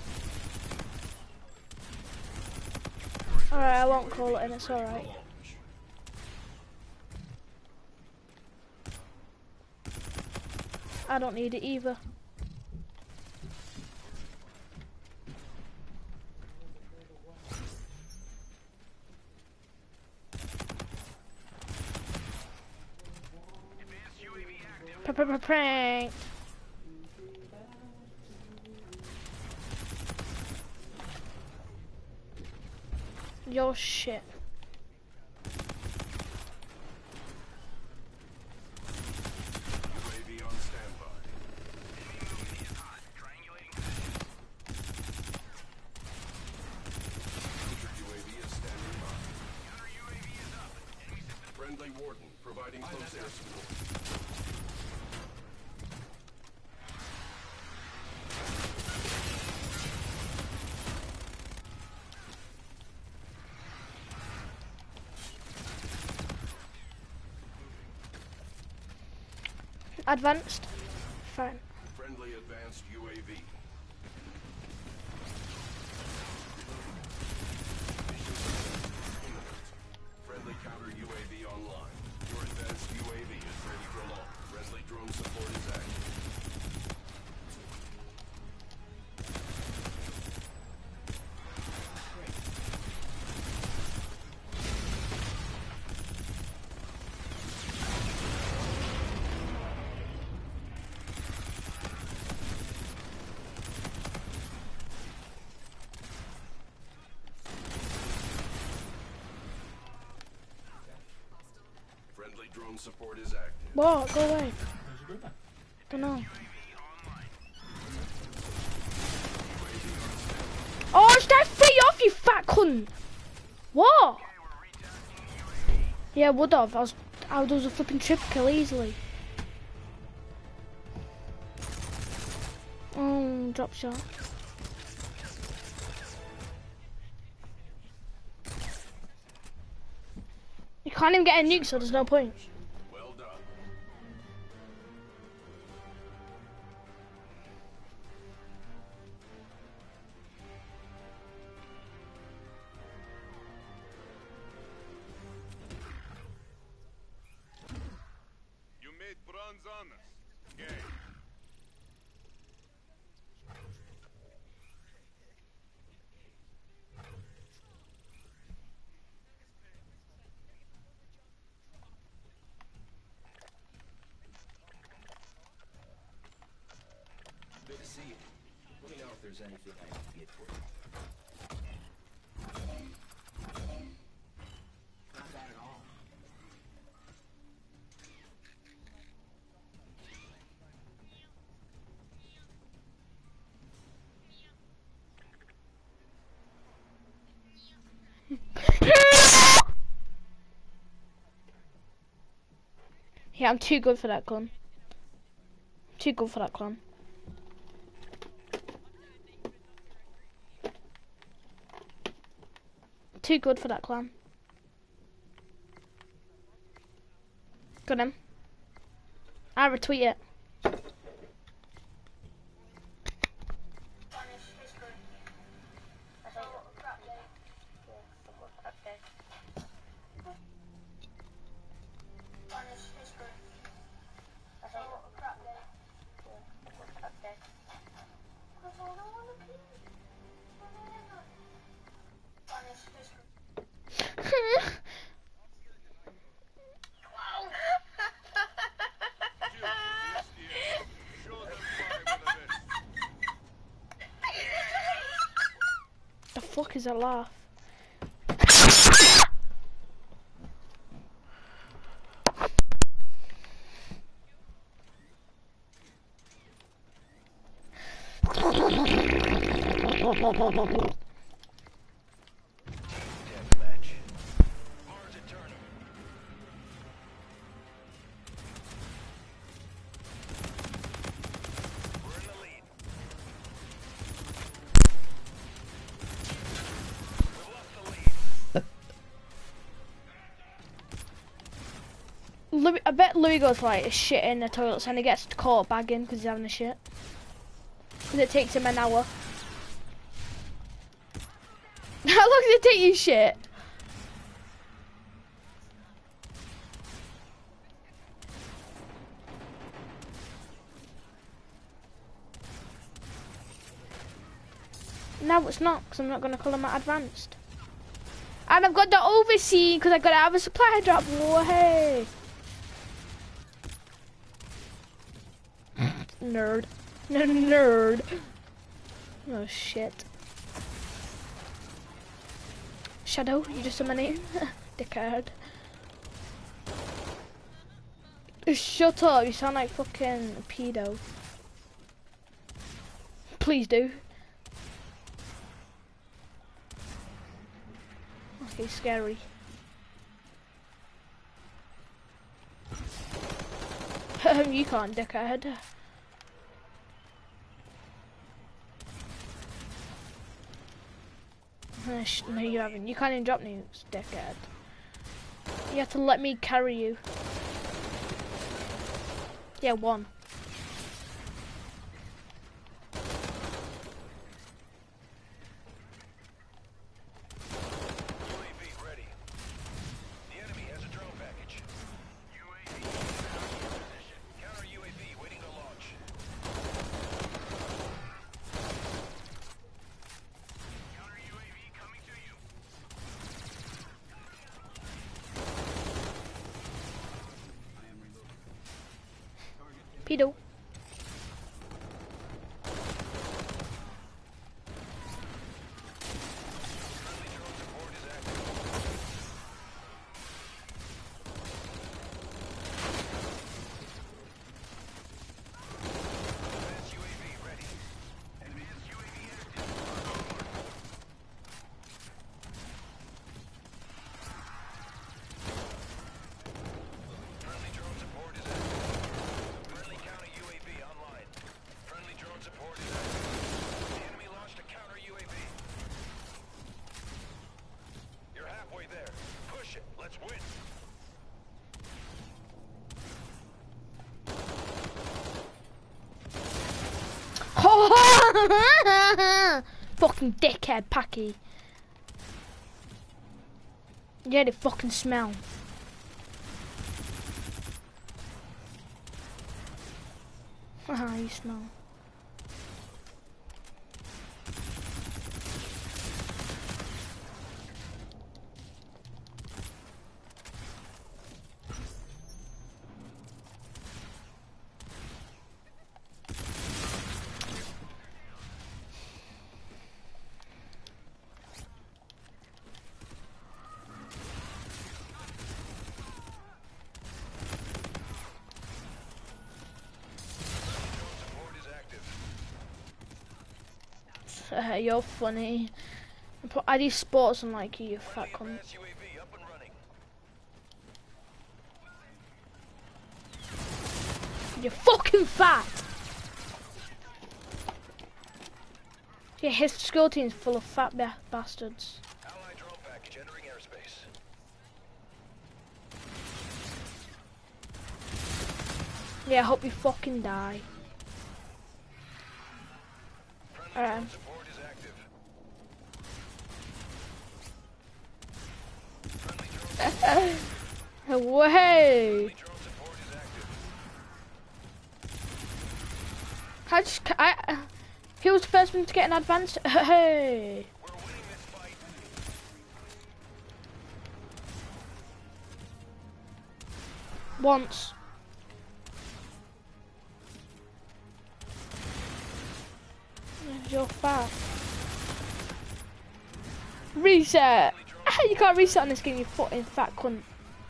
Alright, I won't call it in, it's alright. I don't need it either. Prank. Your shit. U A V on standby. U A V is standing by. Friendly Warden providing close air support. Advanced. Fine. Friendly advanced U A V. Friendly counter U A V online. Your advanced U A V is ready for launch. Friendly drone support is active. Friendly drone support is active. What? Go away. Don't know. Oh, should I free off, you fat cunt? What? Yeah, would have. I was. I would have a flipping triple kill easily. Oh, drop shot. You can't even get a nuke, so there's no point. Well done. You made bronze honors. Yay. Good to see you. Let me know if there's anything I can get for you. Not bad at all. Yeah, I'm too good for that clan. Too good for that clan. Too good for that clan. Got him. I retweet it. fuck is that laugh? Deathmatch. Mars Eternal. We're in the lead. We've lost the lead. Louis, I bet Louis goes like a shit in the toilets and he gets caught bagging because he's having a shit. Because it takes him an hour. How long does it take you shit? No, it's not, because I'm not going to call them advanced. And I've got the oversea because I got to have a supply drop. Whoa, hey. Nerd. No, nerd. Oh, shit. Shadow, you just said my name? Dickhead. Shut up, you sound like fucking a pedo. Please do. Okay, scary. You can't, dickhead. No, you haven't. You can't even drop nukes, dickhead. You have to let me carry you. Yeah, one. U A V ready. The enemy has a drone package. U A V in position. Counter U A V waiting to launch. Counter U A V coming to you. Pedo. Friendly drone support is active. Advanced U A V ready. Advanced U A V active. Friendly drone support is active. Friendly counter U A V online. Friendly drone support is active. The enemy launched a counter U A V. You're halfway there. Push it. Let's win. Fucking dickhead, Packy. Yeah, they fucking smell. Haha, you smell. Support is active. Uh, you're funny. I put I do sports and like you, you fat cunt. Advanced U A V up and running. You're fucking fat. Yeah, his school team's full of fat ba bastards. Allied drone package entering airspace. Yeah, I hope you fucking die. Friendly Alright. drone support is active. Friendly drone Way! Friendly drone support is active. I just, I, he was the first one to get an advanced. Hey! We're winning this fight. Once. You're fat. Reset! You can't reset on this game, you fucking fat cunt.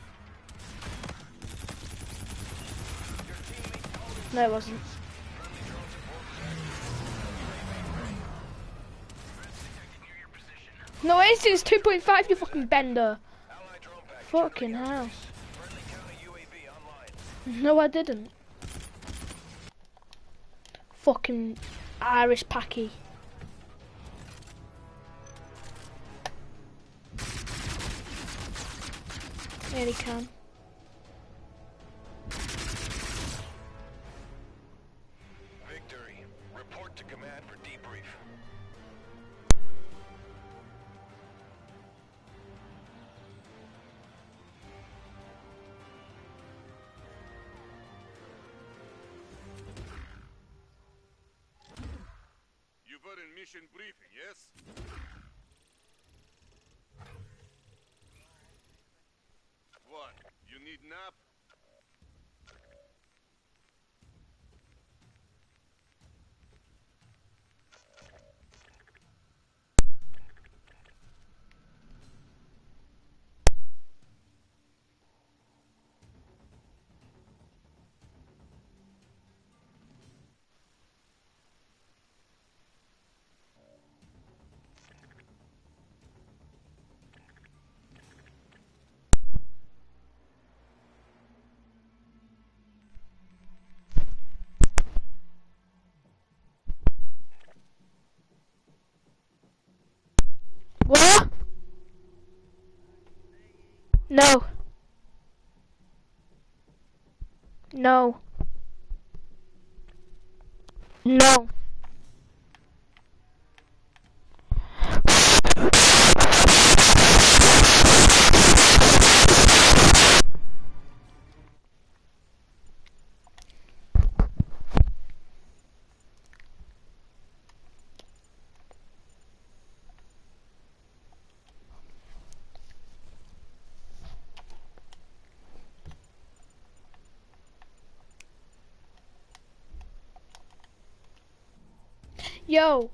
No, it wasn't. No, it's it's two point five, you fucking bender. Fucking hell. No, I didn't. Fucking Irish packy. Yeah, he can. Victory. Report to command for debrief. You were in mission briefing, yes? What? You need nap? What? No. No. No. Yo.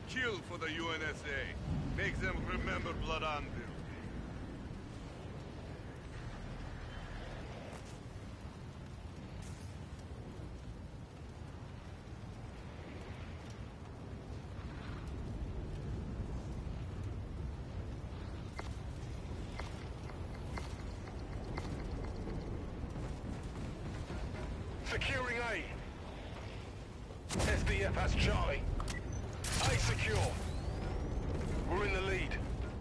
kill for the U N S A. Make them remember Blood Anvil. Securing A. S D F has Charlie. A secure. We're in the lead.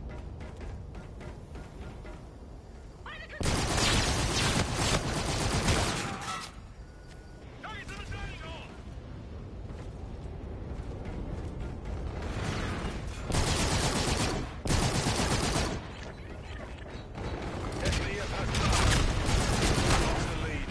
S D F has Charlie. Lost the lead.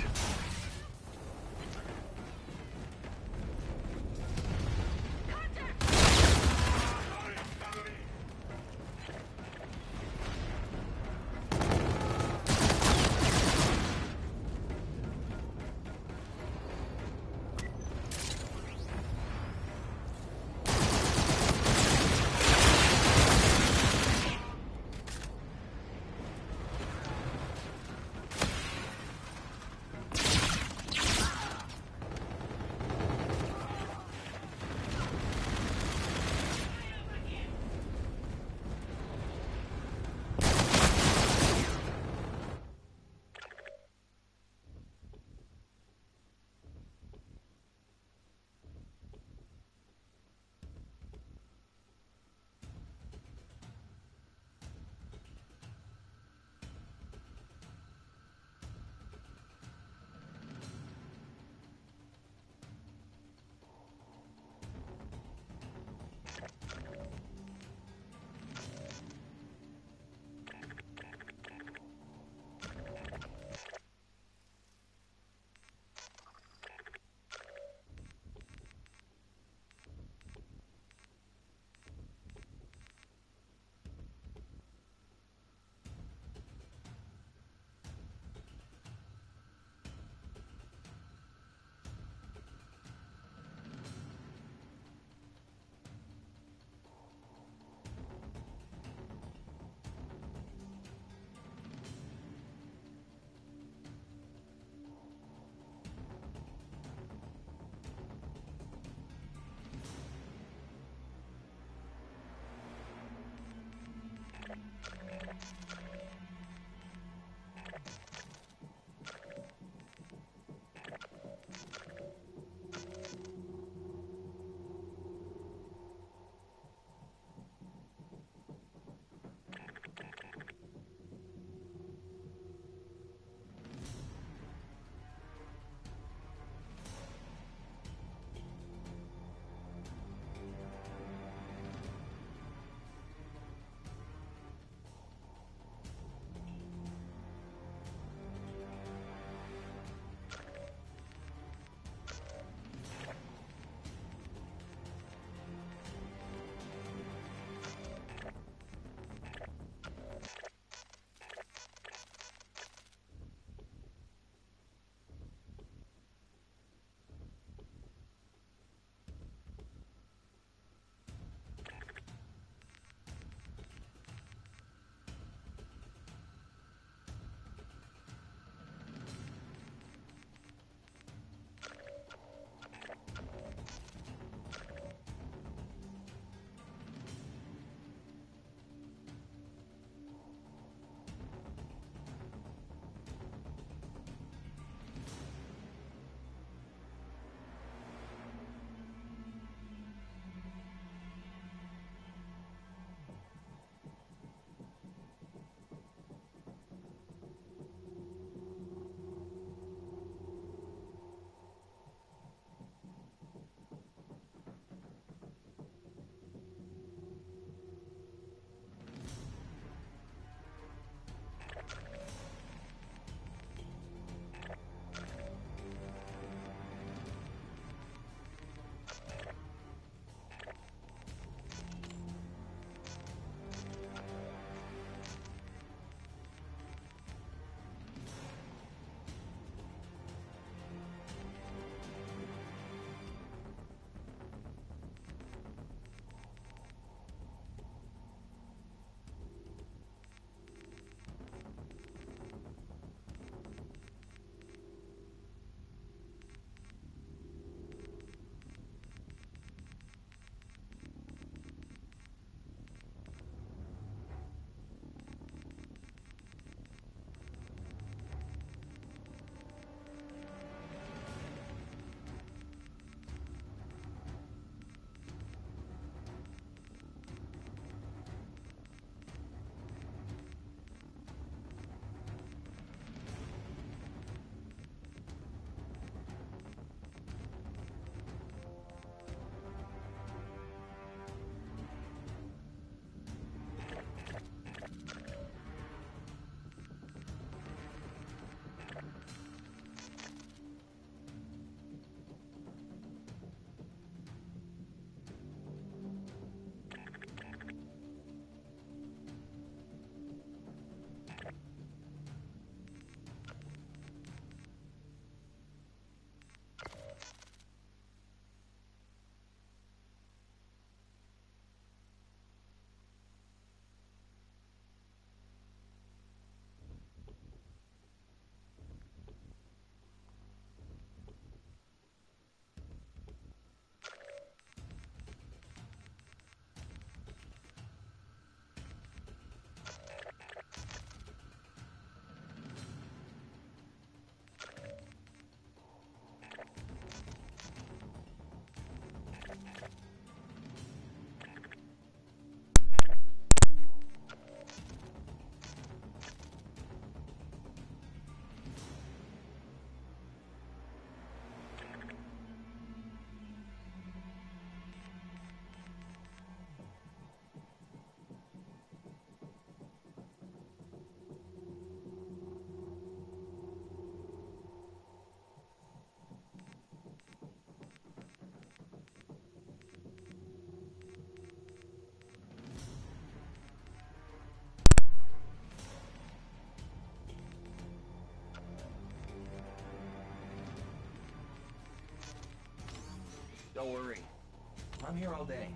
No worry. I'm here all day.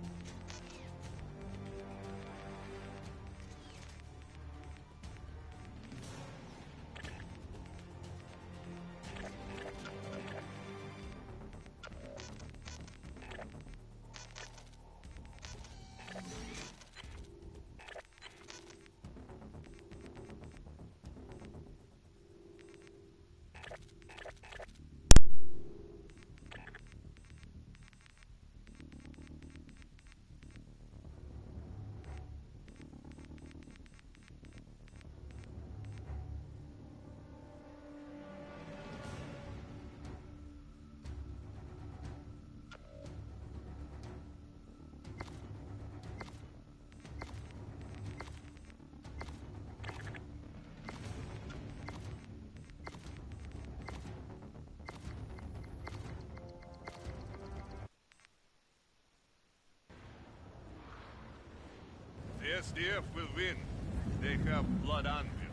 The S D F will win. They have blood on them.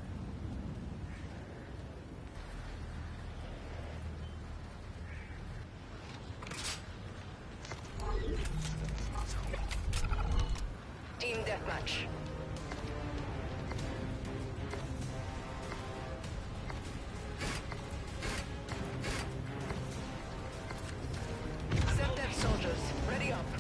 Team deathmatch. Send dead soldiers. Ready up.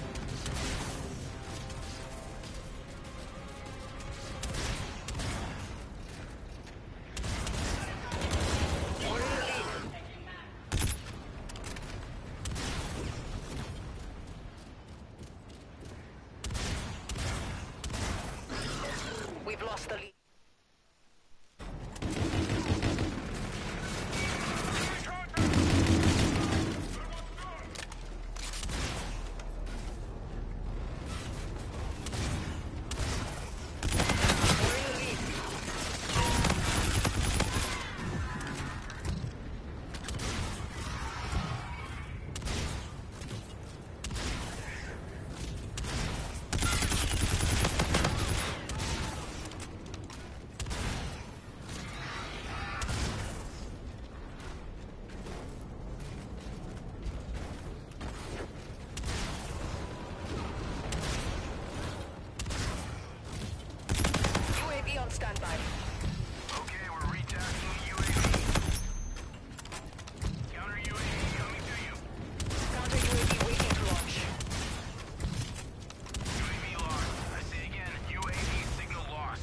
We've lost the lead. U A V on standby. Okay, we're retasking the U A V. Counter U A V coming to you. Counter U A V waiting to launch. U A V lost. I say again, U A V signal lost.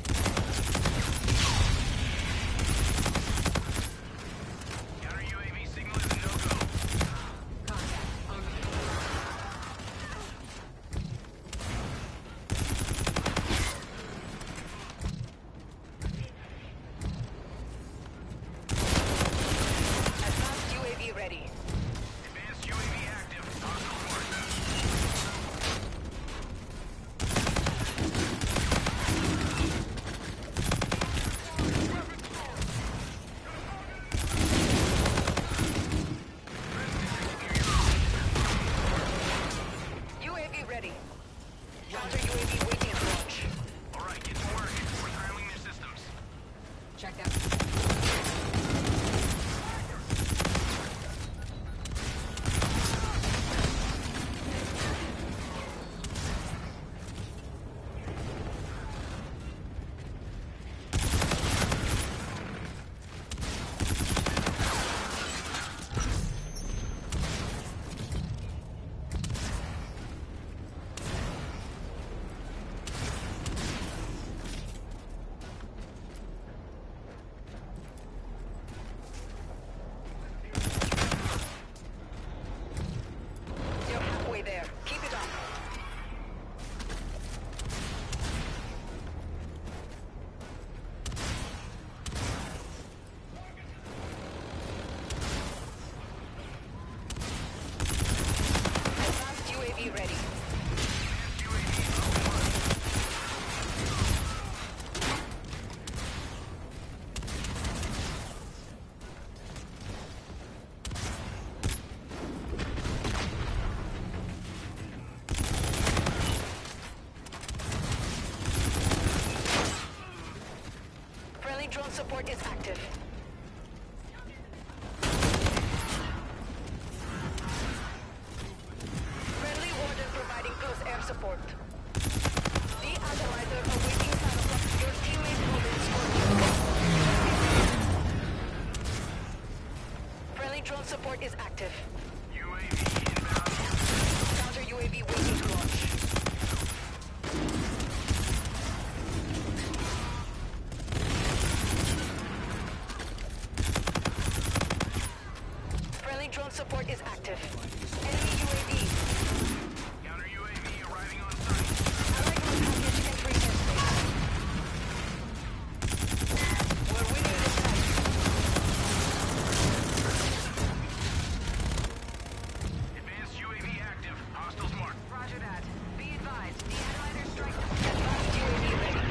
Counter U A V signal is a no-go. Advanced U A V ready. Advanced U A V active. Hostile force. U A V ready. Counter U A V waiting to launch. All right, get to work. We're scrambling their systems. Check that. You're halfway there. Keep it up. Advanced U A V ready. Friendly drone support is active. support. De-atomizer awaiting Santa. Your teammates will escort you. Friendly drone support is active. U A V inbound. Counter U A V waiting to launch. Friendly drone support is active. Enemy U A V. Counter U A V arriving on site. Allied drone package entering airspace. We're winning this fight. Advanced U A V active. Hostiles marked. Roger that. Be advised, the atomizer strike. Advanced U A V ready.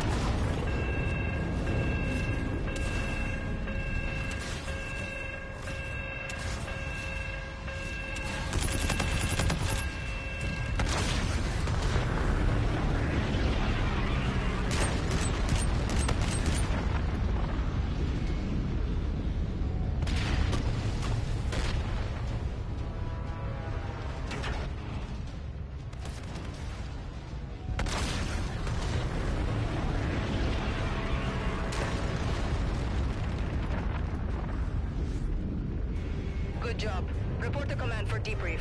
Good job. Report to command for debrief.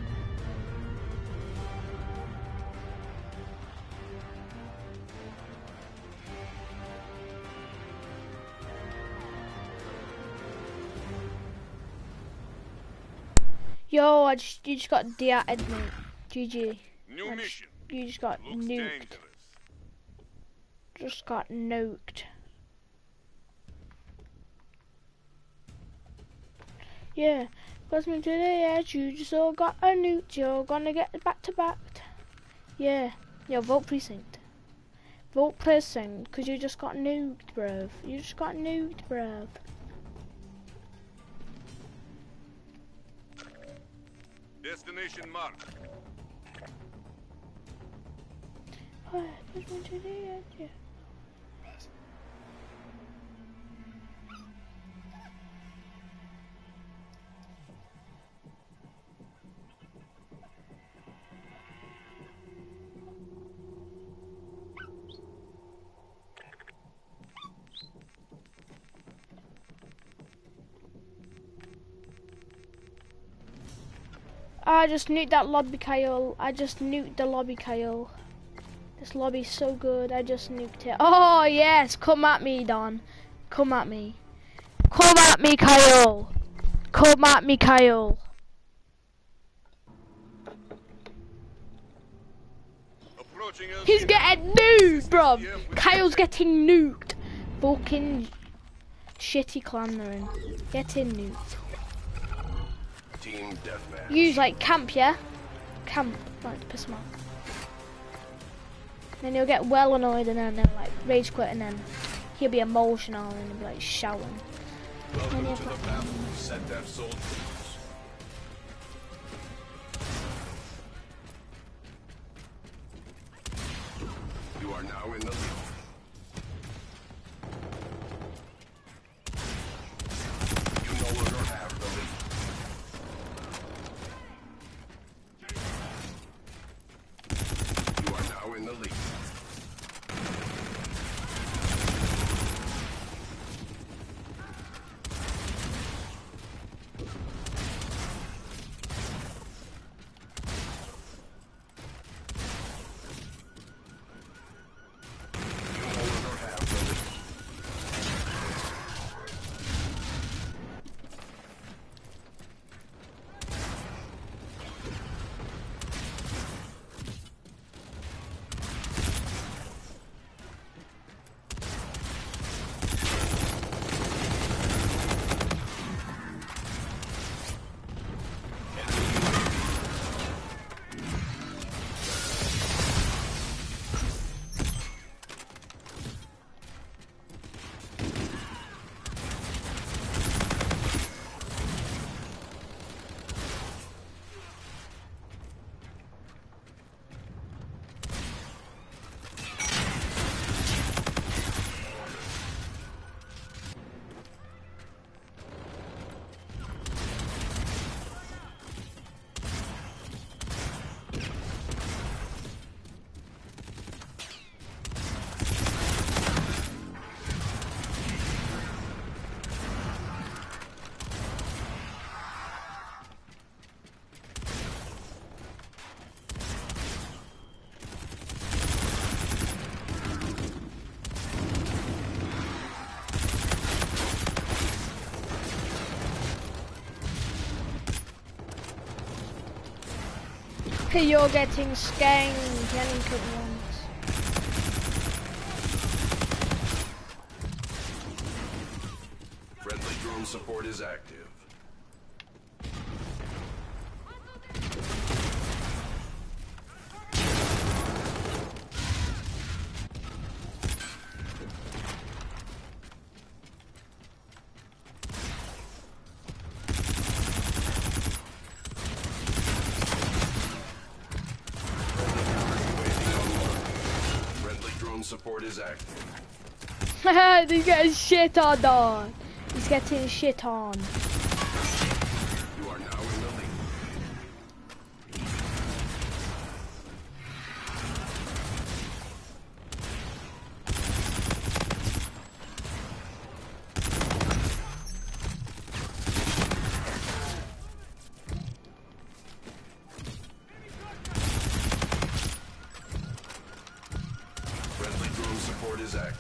Yo, I just you just got de-atted, mate. G G. New I just- mission. You just got Looks nuked. dangerous. Just got nuked. Yeah, goes me to the edge. You just all got a nuked. You're gonna get back to back. Yeah, yo, vote precinct. Vote precinct, cause you just got nuked, bruv. You just got nuked, bruv. Destination marked. Oh, goes me to the edge. Yeah. I just nuked that lobby, Kyle. I just nuked the lobby, Kyle. This lobby's so good. I just nuked it. Oh, yes. Come at me, Don. Come at me. Come at me, Kyle. Come at me, Kyle. Approaching L G. He's getting nuked, bruv. Kyle's getting nuked. Fucking shitty clan they're in. Getting nuked. Team deathmatch. Use like camp, yeah? Camp, like to piss him off. Then he'll get well annoyed and then he'll like rage quit and then he'll be emotional and he'll be like shouting. Welcome to the battle, Set Def soldiers. You are now in the lead. You no longer have the lead. You are now in the lead. You're getting skanked, any good ones. Friendly drone support is active. Support is active. He's getting shit on, on. He's getting shit on. You are now in the lead. Friendly drone support is active.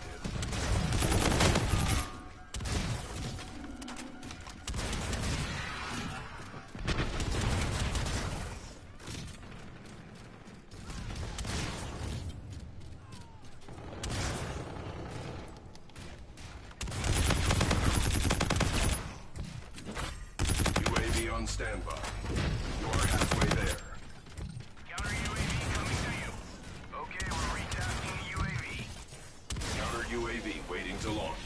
U A V on standby. You are halfway there. Counter U A V coming to you. Okay, we're retasking the U A V. Counter U A V waiting to launch.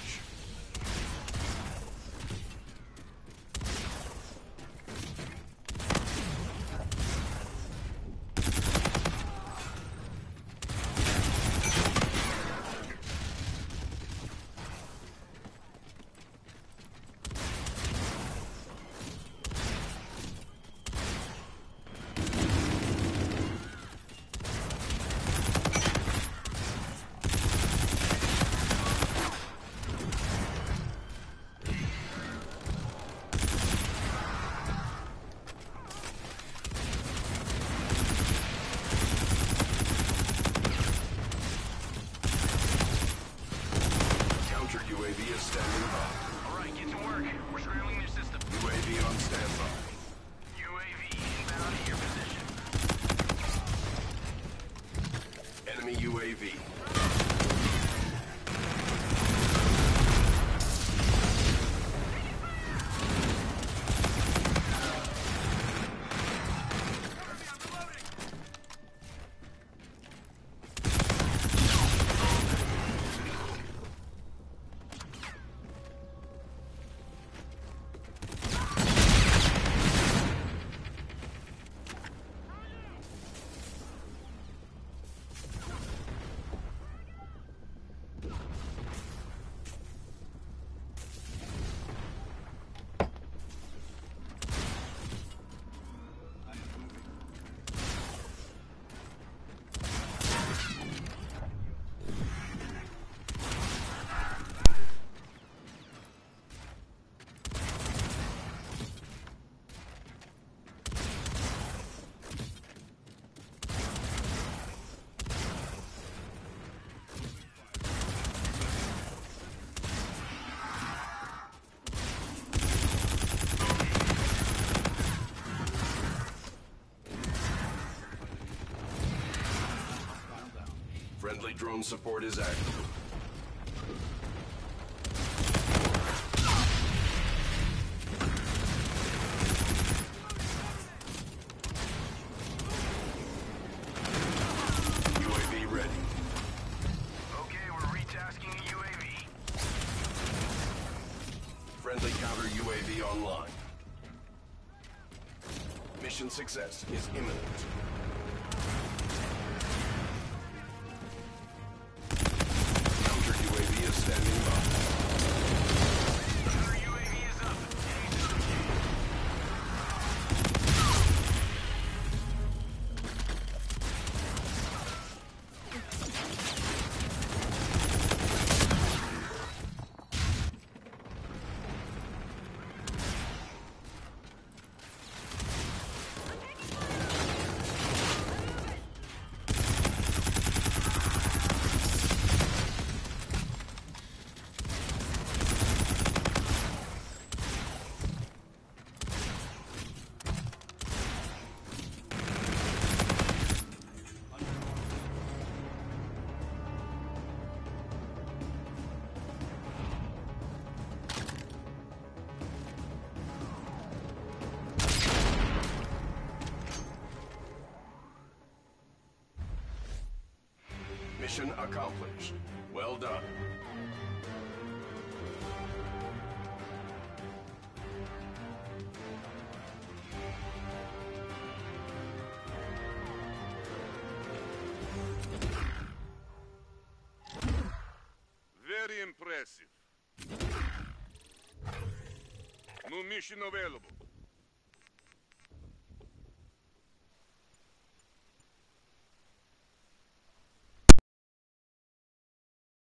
U A V is standing by. All right, get to work. We're scrambling their system. U A V on standby. U A V inbound to your position. Enemy U A V. Friendly drone support is active. U A V ready. Okay, we're retasking the U A V. Friendly counter U A V online. Mission success is imminent. Counter U A V is standing by. Counter U A V is up. Enemy system key. Mission accomplished. Well done. Very impressive. New mission available.